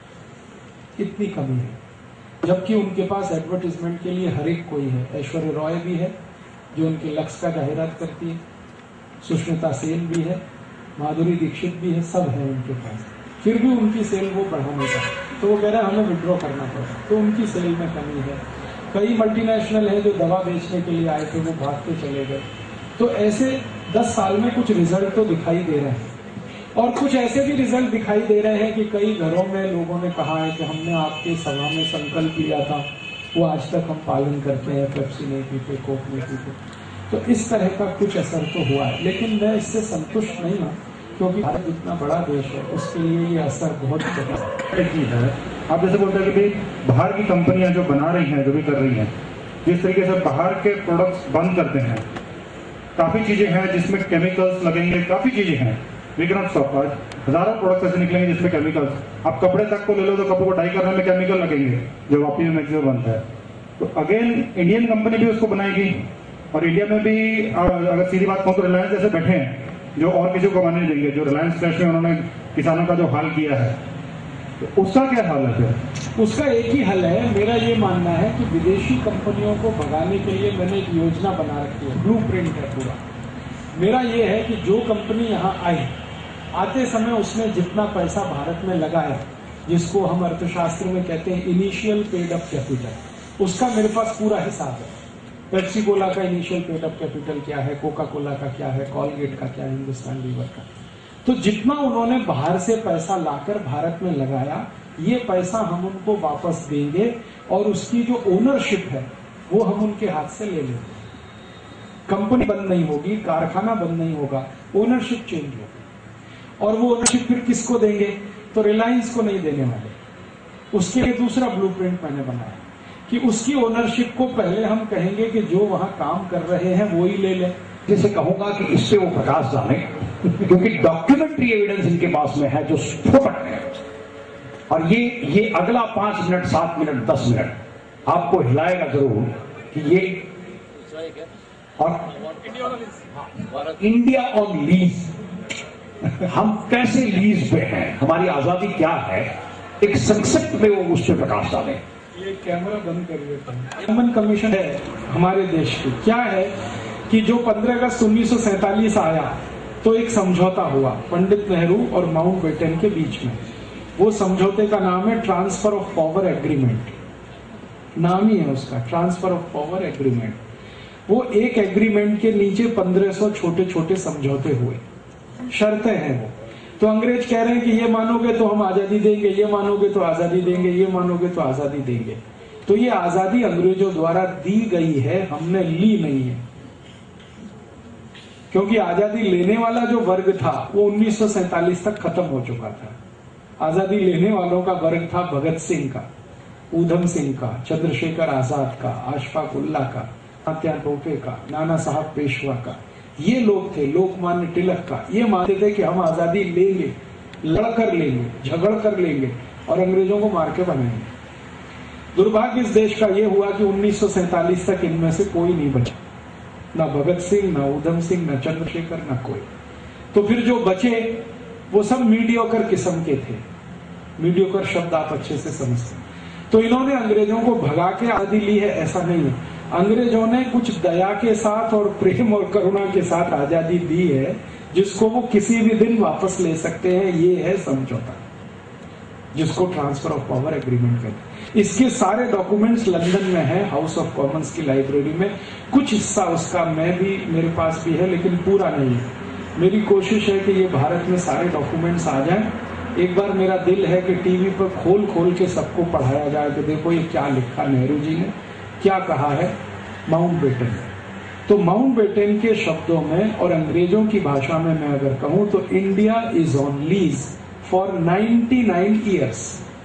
इतनी कमी है, जबकि उनके पास एडवर्टीजमेंट के लिए हर एक कोई है। ऐश्वर्या रॉय भी है जो उनके लक्ष्य का जाहिरात करती है, सुष्मिता सेन भी है, माधुरी दीक्षित भी है, सब है उनके पास। फिर भी उनकी सेल वो बढ़ा नहीं पाए, तो वो कह रहे हैं हमें विड्रॉ करना पड़ा, तो उनकी सेल में कमी है। कई मल्टीनेशनल है जो दवा बेचने के लिए आए थे, वो भाग के चले गए। तो ऐसे 10 साल में कुछ रिजल्ट तो दिखाई दे रहे हैं, और कुछ ऐसे भी रिजल्ट दिखाई दे रहे हैं कि कई घरों में लोगों ने कहा है कि हमने आपके सभा में संकल्प लिया था, वो आज तक हम पालन करते हैं, पेप्सी नहीं पीते, कोक नहीं पीते। तो इस तरह का कुछ असर तो हुआ है, लेकिन मैं इससे संतुष्ट नहीं हूँ, क्योंकि भारत इतना बड़ा देश है, उसके लिए ये असर बहुत है। आप जैसे बोलते हैं कि भाई बाहर की कंपनियां जो बना रही हैं, जो भी कर रही हैं, जिस तरीके से बाहर के प्रोडक्ट्स बंद करते हैं, काफी चीजें हैं जिसमें केमिकल्स लगेंगे, काफी चीजें हैं। We can not stop. आज हजारों प्रोडक्ट्स ऐसे निकलेंगे जिसमें केमिकल्स, आप कपड़े तक को ले लो तो कपड़े को डाई करने में केमिकल लगेंगे जो वापी में मैक्सिमम बनता है। तो अगेन इंडियन कंपनी भी उसको बनाएगी, और इंडिया में भी अगर सीधी बात कहूँ तो रिलायंस जैसे बैठे हैं जो और किसी को बनाने देंगे, जो रिलायंस फ्लैश में उन्होंने किसानों का जो हाल किया है, तो उसका क्या हाल है? फिर उसका एक ही हल है। मेरा ये मानना है कि विदेशी कंपनियों को भगाने के लिए मैंने एक योजना बना रखी है, ब्लूप्रिंट है पूरा। मेरा ये है कि जो कंपनी यहाँ आई, आते समय उसने जितना पैसा भारत में लगाया, जिसको हम अर्थशास्त्र में कहते हैं इनिशियल पेड अप कैपिटल, उसका मेरे पास पूरा हिसाब है। पेप्सी कोला का इनिशियल पेड अप कैपिटल क्या है, कोका कोला का क्या है, कॉलगेट का क्या है, हिंदुस्तान लीवर का। तो जितना उन्होंने बाहर से पैसा लाकर भारत में लगाया, ये पैसा हम उनको वापस देंगे, और उसकी जो ओनरशिप है वो हम उनके हाथ से ले लेंगे। कंपनी बंद नहीं होगी, कारखाना बंद नहीं होगा, ओनरशिप चेंज होगी। और वो ओनरशिप फिर किसको देंगे? तो रिलायंस को नहीं देने वाले। उसके लिए दूसरा ब्लूप्रिंट मैंने बनाया कि उसकी ओनरशिप को पहले हम कहेंगे कि जो वहां काम कर रहे हैं वो ही ले लें। जैसे कहूंगा कि इससे वो प्रकाश डालें, क्योंकि डॉक्यूमेंट्री एविडेंस इनके पास में है जो स्फोटक है। और ये अगला 5 मिनट, 7 मिनट, 10 मिनट आपको हिलाएगा जरूर कि ये और इंडिया ऑन लीज, हम कैसे लीज पे हैं, हमारी आजादी क्या है, एक संक्षिप्त में वो उस पर प्रकाश डालें। ये कैमरा बंद कर देता हूं। ह्यूमन कमीशन है हमारे देश की, क्या है कि जो 15 अगस्त 1947 आया तो एक समझौता हुआ पंडित नेहरू और माउंटबेटन के बीच में। वो समझौते का नाम है ट्रांसफर ऑफ पावर एग्रीमेंट, नाम ही है उसका, ट्रांसफर ऑफ पावर एग्रीमेंट। वो एक एग्रीमेंट के नीचे 1500 छोटे छोटे समझौते हुए, शर्तें हैं वो। तो अंग्रेज कह रहे हैं कि ये मानोगे तो हम आजादी देंगे, ये मानोगे तो आजादी देंगे, ये मानोगे तो आजादी देंगे। तो ये आजादी अंग्रेजों द्वारा दी गई है, हमने ली नहीं है। क्योंकि आजादी लेने वाला जो वर्ग था वो 1947 तक खत्म हो चुका था। आजादी लेने वालों का वर्ग था भगत सिंह का, ऊधम सिंह का, चंद्रशेखर आजाद का, अशफाक उल्लाह का, तात्या टोपे का, नाना साहब पेशवा का। ये लोग थे, लोकमान्य तिलक का। ये मानते थे कि हम आजादी लेंगे, लड़कर लेंगे, झगड़ कर लेंगे और अंग्रेजों को मार के बनाएंगे। दुर्भाग्य इस देश का ये हुआ कि 1947 तक इनमें से कोई नहीं बचा, ना भगत सिंह, ना ऊधम सिंह, ना चंद्रशेखर, ना कोई। तो फिर जो बचे वो सब मीडियोकर किस्म के थे। मीडियोकर शब्द आप अच्छे से समझते हैं। तो इन्होंने अंग्रेजों को भगा के आजादी ली है, ऐसा नहीं है। अंग्रेजों ने कुछ दया के साथ और प्रेम और करुणा के साथ आजादी दी है, जिसको वो किसी भी दिन वापस ले सकते हैं। ये है समझौता, जिसको ट्रांसफर ऑफ पावर एग्रीमेंट कहते हैं। इसके सारे डॉक्यूमेंट्स लंदन में है, हाउस ऑफ कॉमन्स की लाइब्रेरी में। कुछ हिस्सा उसका मेरे पास भी है, लेकिन पूरा नहीं है। मेरी कोशिश है कि ये भारत में सारे डॉक्यूमेंट्स आ जाएं। एक बार मेरा दिल है कि टीवी पर खोल खोल के सबको पढ़ाया जाए कि देखो ये क्या लिखा नेहरू जी ने, क्या कहा है माउंटबेटन। तो माउंटबेटन के शब्दों में और अंग्रेजों की भाषा में मैं अगर कहूं तो India is on lease for 99 years.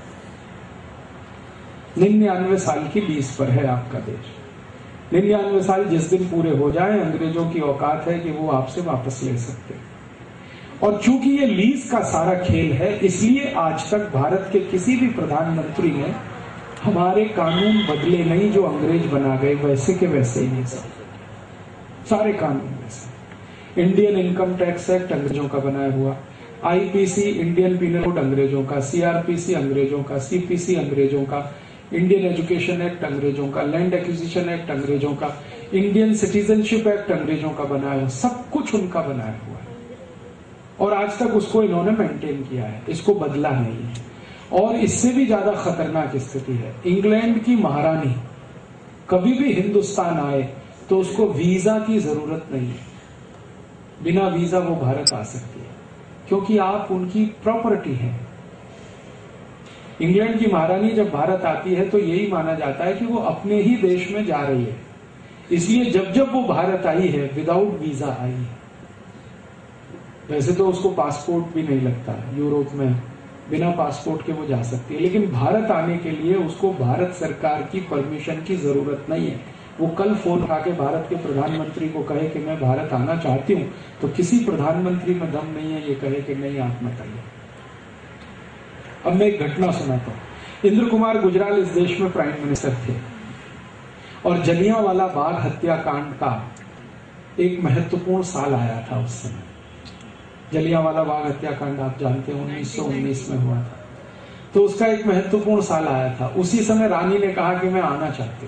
99 साल की लीज पर है आपका देश। 99 साल जिस दिन पूरे हो जाए, अंग्रेजों की औकात है कि वो आपसे वापस ले सकते हैं। और चूंकि ये लीज का सारा खेल है, इसलिए आज तक भारत के किसी भी प्रधानमंत्री ने हमारे कानून बदले नहीं। जो अंग्रेज बना गए वैसे के वैसे ही नहीं, सारे कानून वैसे। इंडियन इनकम टैक्स एक्ट अंग्रेजों का बनाया हुआ, आईपीसी इंडियन पीनल कोड अंग्रेजों का, सीआरपीसी अंग्रेजों का, सीपीसी अंग्रेजों का, इंडियन एजुकेशन एक्ट अंग्रेजों का, लैंड एक्विजिशन एक्ट अंग्रेजों का, इंडियन सिटीजनशिप एक्ट अंग्रेजों का बनाया हुआ, सब कुछ उनका बनाया हुआ है। और आज तक उसको इन्होंने मेंटेन किया है, इसको बदला नहीं है। और इससे भी ज्यादा खतरनाक स्थिति है, इंग्लैंड की महारानी कभी भी हिंदुस्तान आए तो उसको वीजा की जरूरत नहीं है। बिना वीजा वो भारत आ सकती है, क्योंकि आप उनकी प्रॉपर्टी हैं। इंग्लैंड की महारानी जब भारत आती है तो यही माना जाता है कि वो अपने ही देश में जा रही है। इसलिए जब जब वो भारत आई है विदाउट वीजा आई है। वैसे तो उसको पासपोर्ट भी नहीं लगता, यूरोप में बिना पासपोर्ट के वो जा सकती है, लेकिन भारत आने के लिए उसको भारत सरकार की परमिशन की जरूरत नहीं है। वो कल फोन उठा के भारत के प्रधानमंत्री को कहे कि मैं भारत आना चाहती हूं, तो किसी प्रधानमंत्री में दम नहीं है ये कहे कि नहीं आप मत आइए। अब मैं एक घटना सुनाता हूं। इंद्र कुमार गुजराल इस देश में प्राइम मिनिस्टर थे और जलियांवाला बाग हत्याकांड का एक महत्वपूर्ण साल आया था उस समय। जलियांवाला बाग हत्याकांड आप जानते हैं 1919 में हुआ था, तो उसका एक महत्वपूर्ण साल आया था। उसी समय रानी ने कहा कि मैं आना चाहती हूं।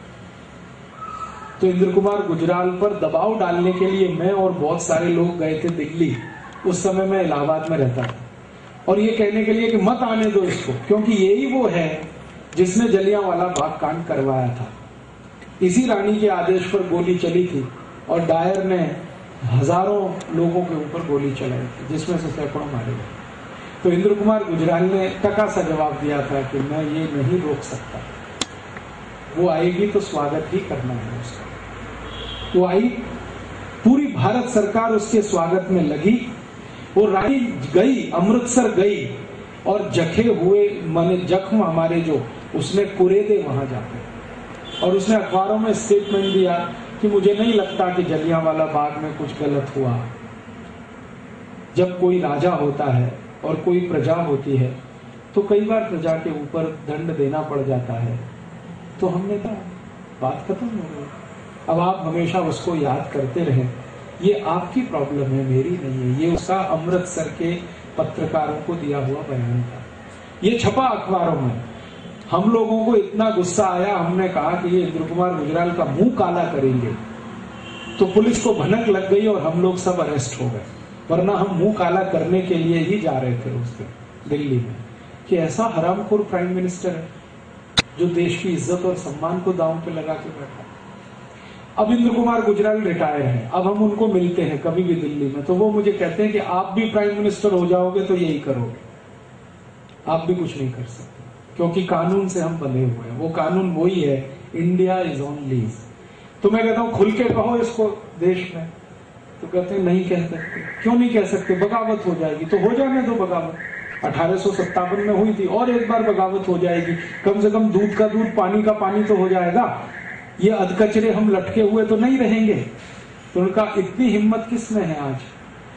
तो इंद्र कुमार गुजराल पर दबाव डालने के लिए मैं और बहुत सारे लोग गए थे दिल्ली। उस समय मैं इलाहाबाद में रहता था, और ये कहने के लिए कि मत आने दो इसको, क्योंकि यही वो है जिसने जलियांवाला बाग कांड करवाया था। इसी रानी के आदेश पर गोली चली थी और डायर ने हजारों लोगों के ऊपर गोली चलाई थी, जिसमें से सैकड़ों मारे गए। तो इंद्र कुमार गुजराल ने टका सा जवाब दिया था कि मैं ये नहीं रोक सकता, वो आएगी तो स्वागत ही करना है उसका। वो आई, पूरी भारत सरकार उसके स्वागत में लगी। वो रानी गई, अमृतसर गई और जखे हुए माने जख्म हमारे जो उसने कुरेदे वहां जाकर, और उसने अखबारों में स्टेटमेंट दिया कि मुझे नहीं लगता कि जलियांवाला बाग में कुछ गलत हुआ। जब कोई राजा होता है और कोई प्रजा होती है तो कई बार प्रजा के ऊपर दंड देना पड़ जाता है। तो हमने कहा बात खत्म हो गई। अब आप हमेशा उसको याद करते रहें, ये आपकी प्रॉब्लम है, मेरी नहीं है। ये उसका अमृतसर के पत्रकारों को दिया हुआ बयान था, ये छपा अखबारों में। हम लोगों को इतना गुस्सा आया, हमने कहा कि ये इंद्र कुमार गुजराल का मुंह काला करेंगे, तो पुलिस को भनक लग गई और हम लोग सब अरेस्ट हो गए। वरना हम मुंह काला करने के लिए ही जा रहे थे उस दिन दिल्ली में, कि ऐसा हरामखोर प्राइम मिनिस्टर है जो देश की इज्जत और सम्मान को दांव पे लगा के बैठा। अब इंद्र कुमार गुजराल रिटायर हैं, अब हम उनको मिलते हैं कभी भी दिल्ली में, तो वो मुझे कहते हैं कि आप भी प्राइम मिनिस्टर हो जाओगे तो यही करोगे, आप भी कुछ नहीं कर सकते, क्योंकि कानून से हम बंधे हुए हैं। वो कानून वही है, इंडिया इज ऑन लीज। तो मैं कहता हूं खुल के कहो इसको देश में, तो कहते हैं नहीं कह सकते। क्यों नहीं कह सकते? बगावत हो जाएगी। तो हो जाने दो बगावत, 1857 में हुई थी, और एक बार बगावत हो जाएगी। कम से कम दूध का दूध, पानी का पानी तो हो जाएगा। ये अधकचरे हम लटके हुए तो नहीं रहेंगे। तो उनका इतनी हिम्मत किस में है आज?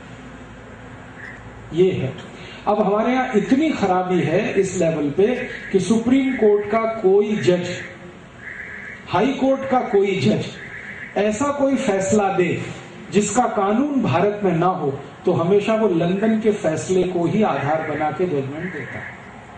ये है। अब हमारे यहाँ इतनी खराबी है इस लेवल पे कि सुप्रीम कोर्ट का कोई जज, हाई कोर्ट का कोई जज ऐसा कोई फैसला दे जिसका कानून भारत में ना हो, तो हमेशा वो लंदन के फैसले को ही आधार बना के जजमेंट देता है।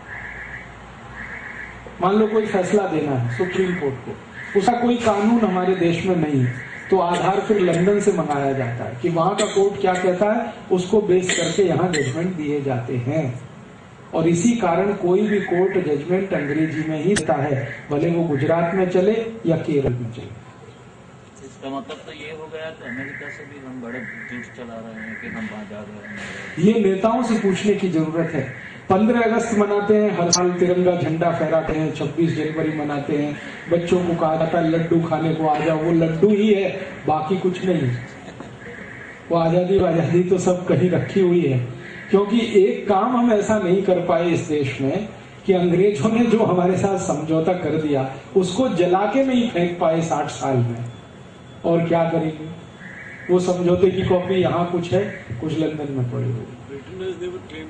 मान लो कोई फैसला देना है सुप्रीम कोर्ट को, उसका कोई कानून हमारे देश में नहीं, तो आधार फिर लंदन से मंगाया जाता है कि वहां का कोर्ट क्या कहता है, उसको बेस करके यहाँ जजमेंट दिए जाते हैं। और इसी कारण कोई भी कोर्ट जजमेंट अंग्रेजी में ही देता है, भले वो गुजरात में चले या केरल में चले। इसका मतलब तो ये हो गया कि अमेरिका से भी हम बड़े झूठ चला रहे हैं कि हम वहां जा रहे हैं। ये नेताओं से पूछने की जरूरत है। 15 अगस्त मनाते हैं, हर साल तिरंगा झंडा फहराते हैं, 26 जनवरी मनाते हैं, बच्चों को कहा जाता है लड्डू खाने को आ जाओ, वो लड्डू ही है, बाकी कुछ नहीं। वो आजादी तो सब कहीं रखी हुई है। क्योंकि एक काम हम ऐसा नहीं कर पाए इस देश में कि अंग्रेजों ने जो हमारे साथ समझौता कर दिया उसको जला के नहीं फेंक पाए 60 साल में। और क्या करेंगे? वो समझौते की कॉपी यहाँ कुछ है, कुछ लंदन में पड़ी हुई।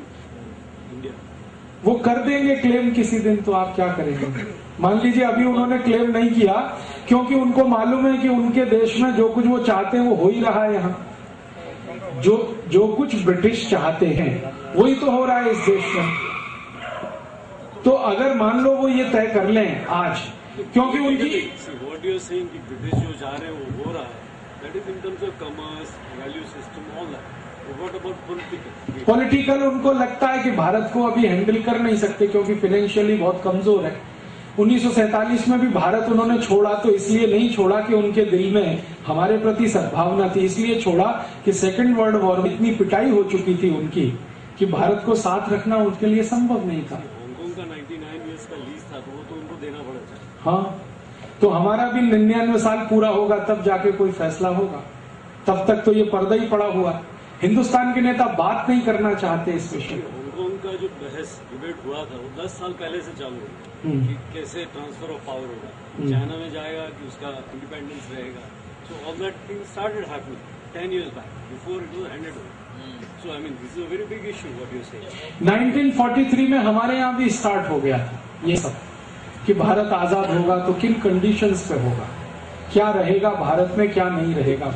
वो कर देंगे क्लेम किसी दिन, तो आप क्या करेंगे? मान लीजिए अभी उन्होंने क्लेम नहीं किया क्योंकि उनको मालूम है कि उनके देश में जो कुछ वो चाहते हैं वो हो ही रहा है। यहाँ जो कुछ ब्रिटिश चाहते हैं वही तो हो रहा है इस देश में। तो अगर मान लो वो ये तय कर लें आज, क्योंकि उनकी ब्रिटिश जो चाह रहे हैं वो हो रहा है, that is in terms of commerce, value system, all that. What about political उनको लगता है कि भारत को अभी हैंडल कर नहीं सकते क्योंकि फाइनेंशियली बहुत कमजोर है। 1947 में भी भारत उन्होंने छोड़ा तो इसलिए नहीं छोड़ा कि उनके दिल में हमारे प्रति सद्भावना थी, इसलिए छोड़ा कि सेकेंड वर्ल्ड वॉर में इतनी पिटाई हो चुकी थी उनकी कि भारत को साथ रखना उनके लिए संभव नहीं था। हांगकांग का 99 ईयर्स का लीज था, तो वो तो उनको देना पड़ेगा। हाँ, तो हमारा भी 99 साल पूरा होगा तब जाके कोई फैसला होगा, तब तक तो ये पर्दा ही पड़ा हुआ। हिंदुस्तान के नेता बात नहीं करना चाहते इस विषय में। हांगकांग का जो बहस डिबेट हुआ था वो 10 साल पहले से चालू है कि कैसे ट्रांसफर ऑफ पावर होगा, चाइना में जाएगा कि उसका इंडिपेंडेंस रहेगा। So all that thing started happening 10 years back before it was handed over. So I mean this is a very big issue what you say. 1943 में हमारे यहाँ भी स्टार्ट हो गया था ये सब कि भारत आजाद होगा तो किन कंडीशंस पे होगा, क्या रहेगा भारत में, क्या नहीं रहेगा।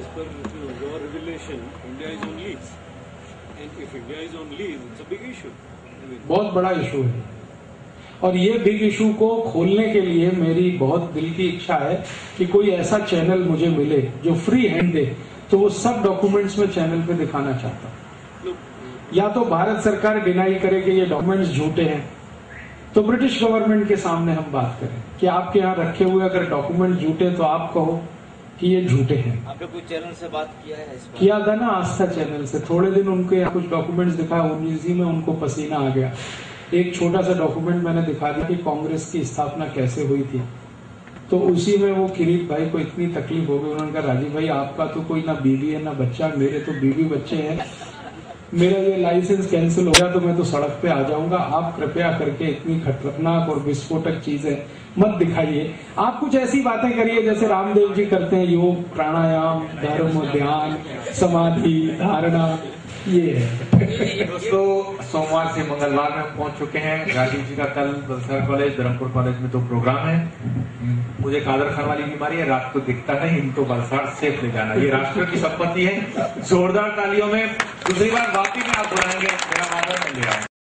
India is on lease, and if India is on lease, it's a big issue. बहुत बड़ा इशू है, और ये बिग इशू को खोलने के लिए मेरी बहुत दिल की इच्छा है कि कोई ऐसा चैनल मुझे मिले जो फ्री हैंड दे, तो वो सब डॉक्यूमेंट्स में चैनल पे दिखाना चाहता हूँ। या तो भारत सरकार डिनाई करे कि ये डॉक्यूमेंट्स झूठे हैं, तो ब्रिटिश गवर्नमेंट के सामने हम बात करें कि आपके यहाँ रखे हुए अगर डॉक्यूमेंट झूठे तो आप कहो कि ये झूठे हैं। आपने कोई चैनल से बात किया है इस पर? किया था ना, आस्था चैनल से। थोड़े दिन उनके यहाँ कुछ डॉक्यूमेंट्स दिखाया, उसी में उनको पसीना आ गया। एक छोटा सा डॉक्यूमेंट मैंने दिखा दिया कि कांग्रेस की स्थापना कैसे हुई थी, तो उसी में वो किरीट भाई को इतनी तकलीफ हो गई, उन्होंने कहा राजीव भाई आपका तो कोई ना बीवी है ना बच्चा, मेरे तो बीवी बच्चे हैं, मेरा ये लाइसेंस कैंसिल हो गया तो मैं तो सड़क पे आ जाऊंगा, आप कृपया करके इतनी खतरनाक और विस्फोटक चीजें मत दिखाइए। आप कुछ ऐसी बातें करिए जैसे रामदेव जी करते हैं, योग, प्राणायाम, धर्म, ध्यान, समाधि, धारणा, ये है। दोस्तों सोमवार से मंगलवार में हम पहुंच चुके हैं। राजीव जी का कल बलसाड़ कॉलेज, धर्मपुर कॉलेज में 2 प्रोग्राम है। मुझे कादर खान वाली बीमारी है, रात को दिखता नहीं, इनको बलसाड़ सेफ ले जाना, ये राष्ट्र की संपत्ति है। जोरदार तालियों में दूसरी बार वापसी में आप बुलाएंगे, मेरा वादा मैं ले रहा हूँ।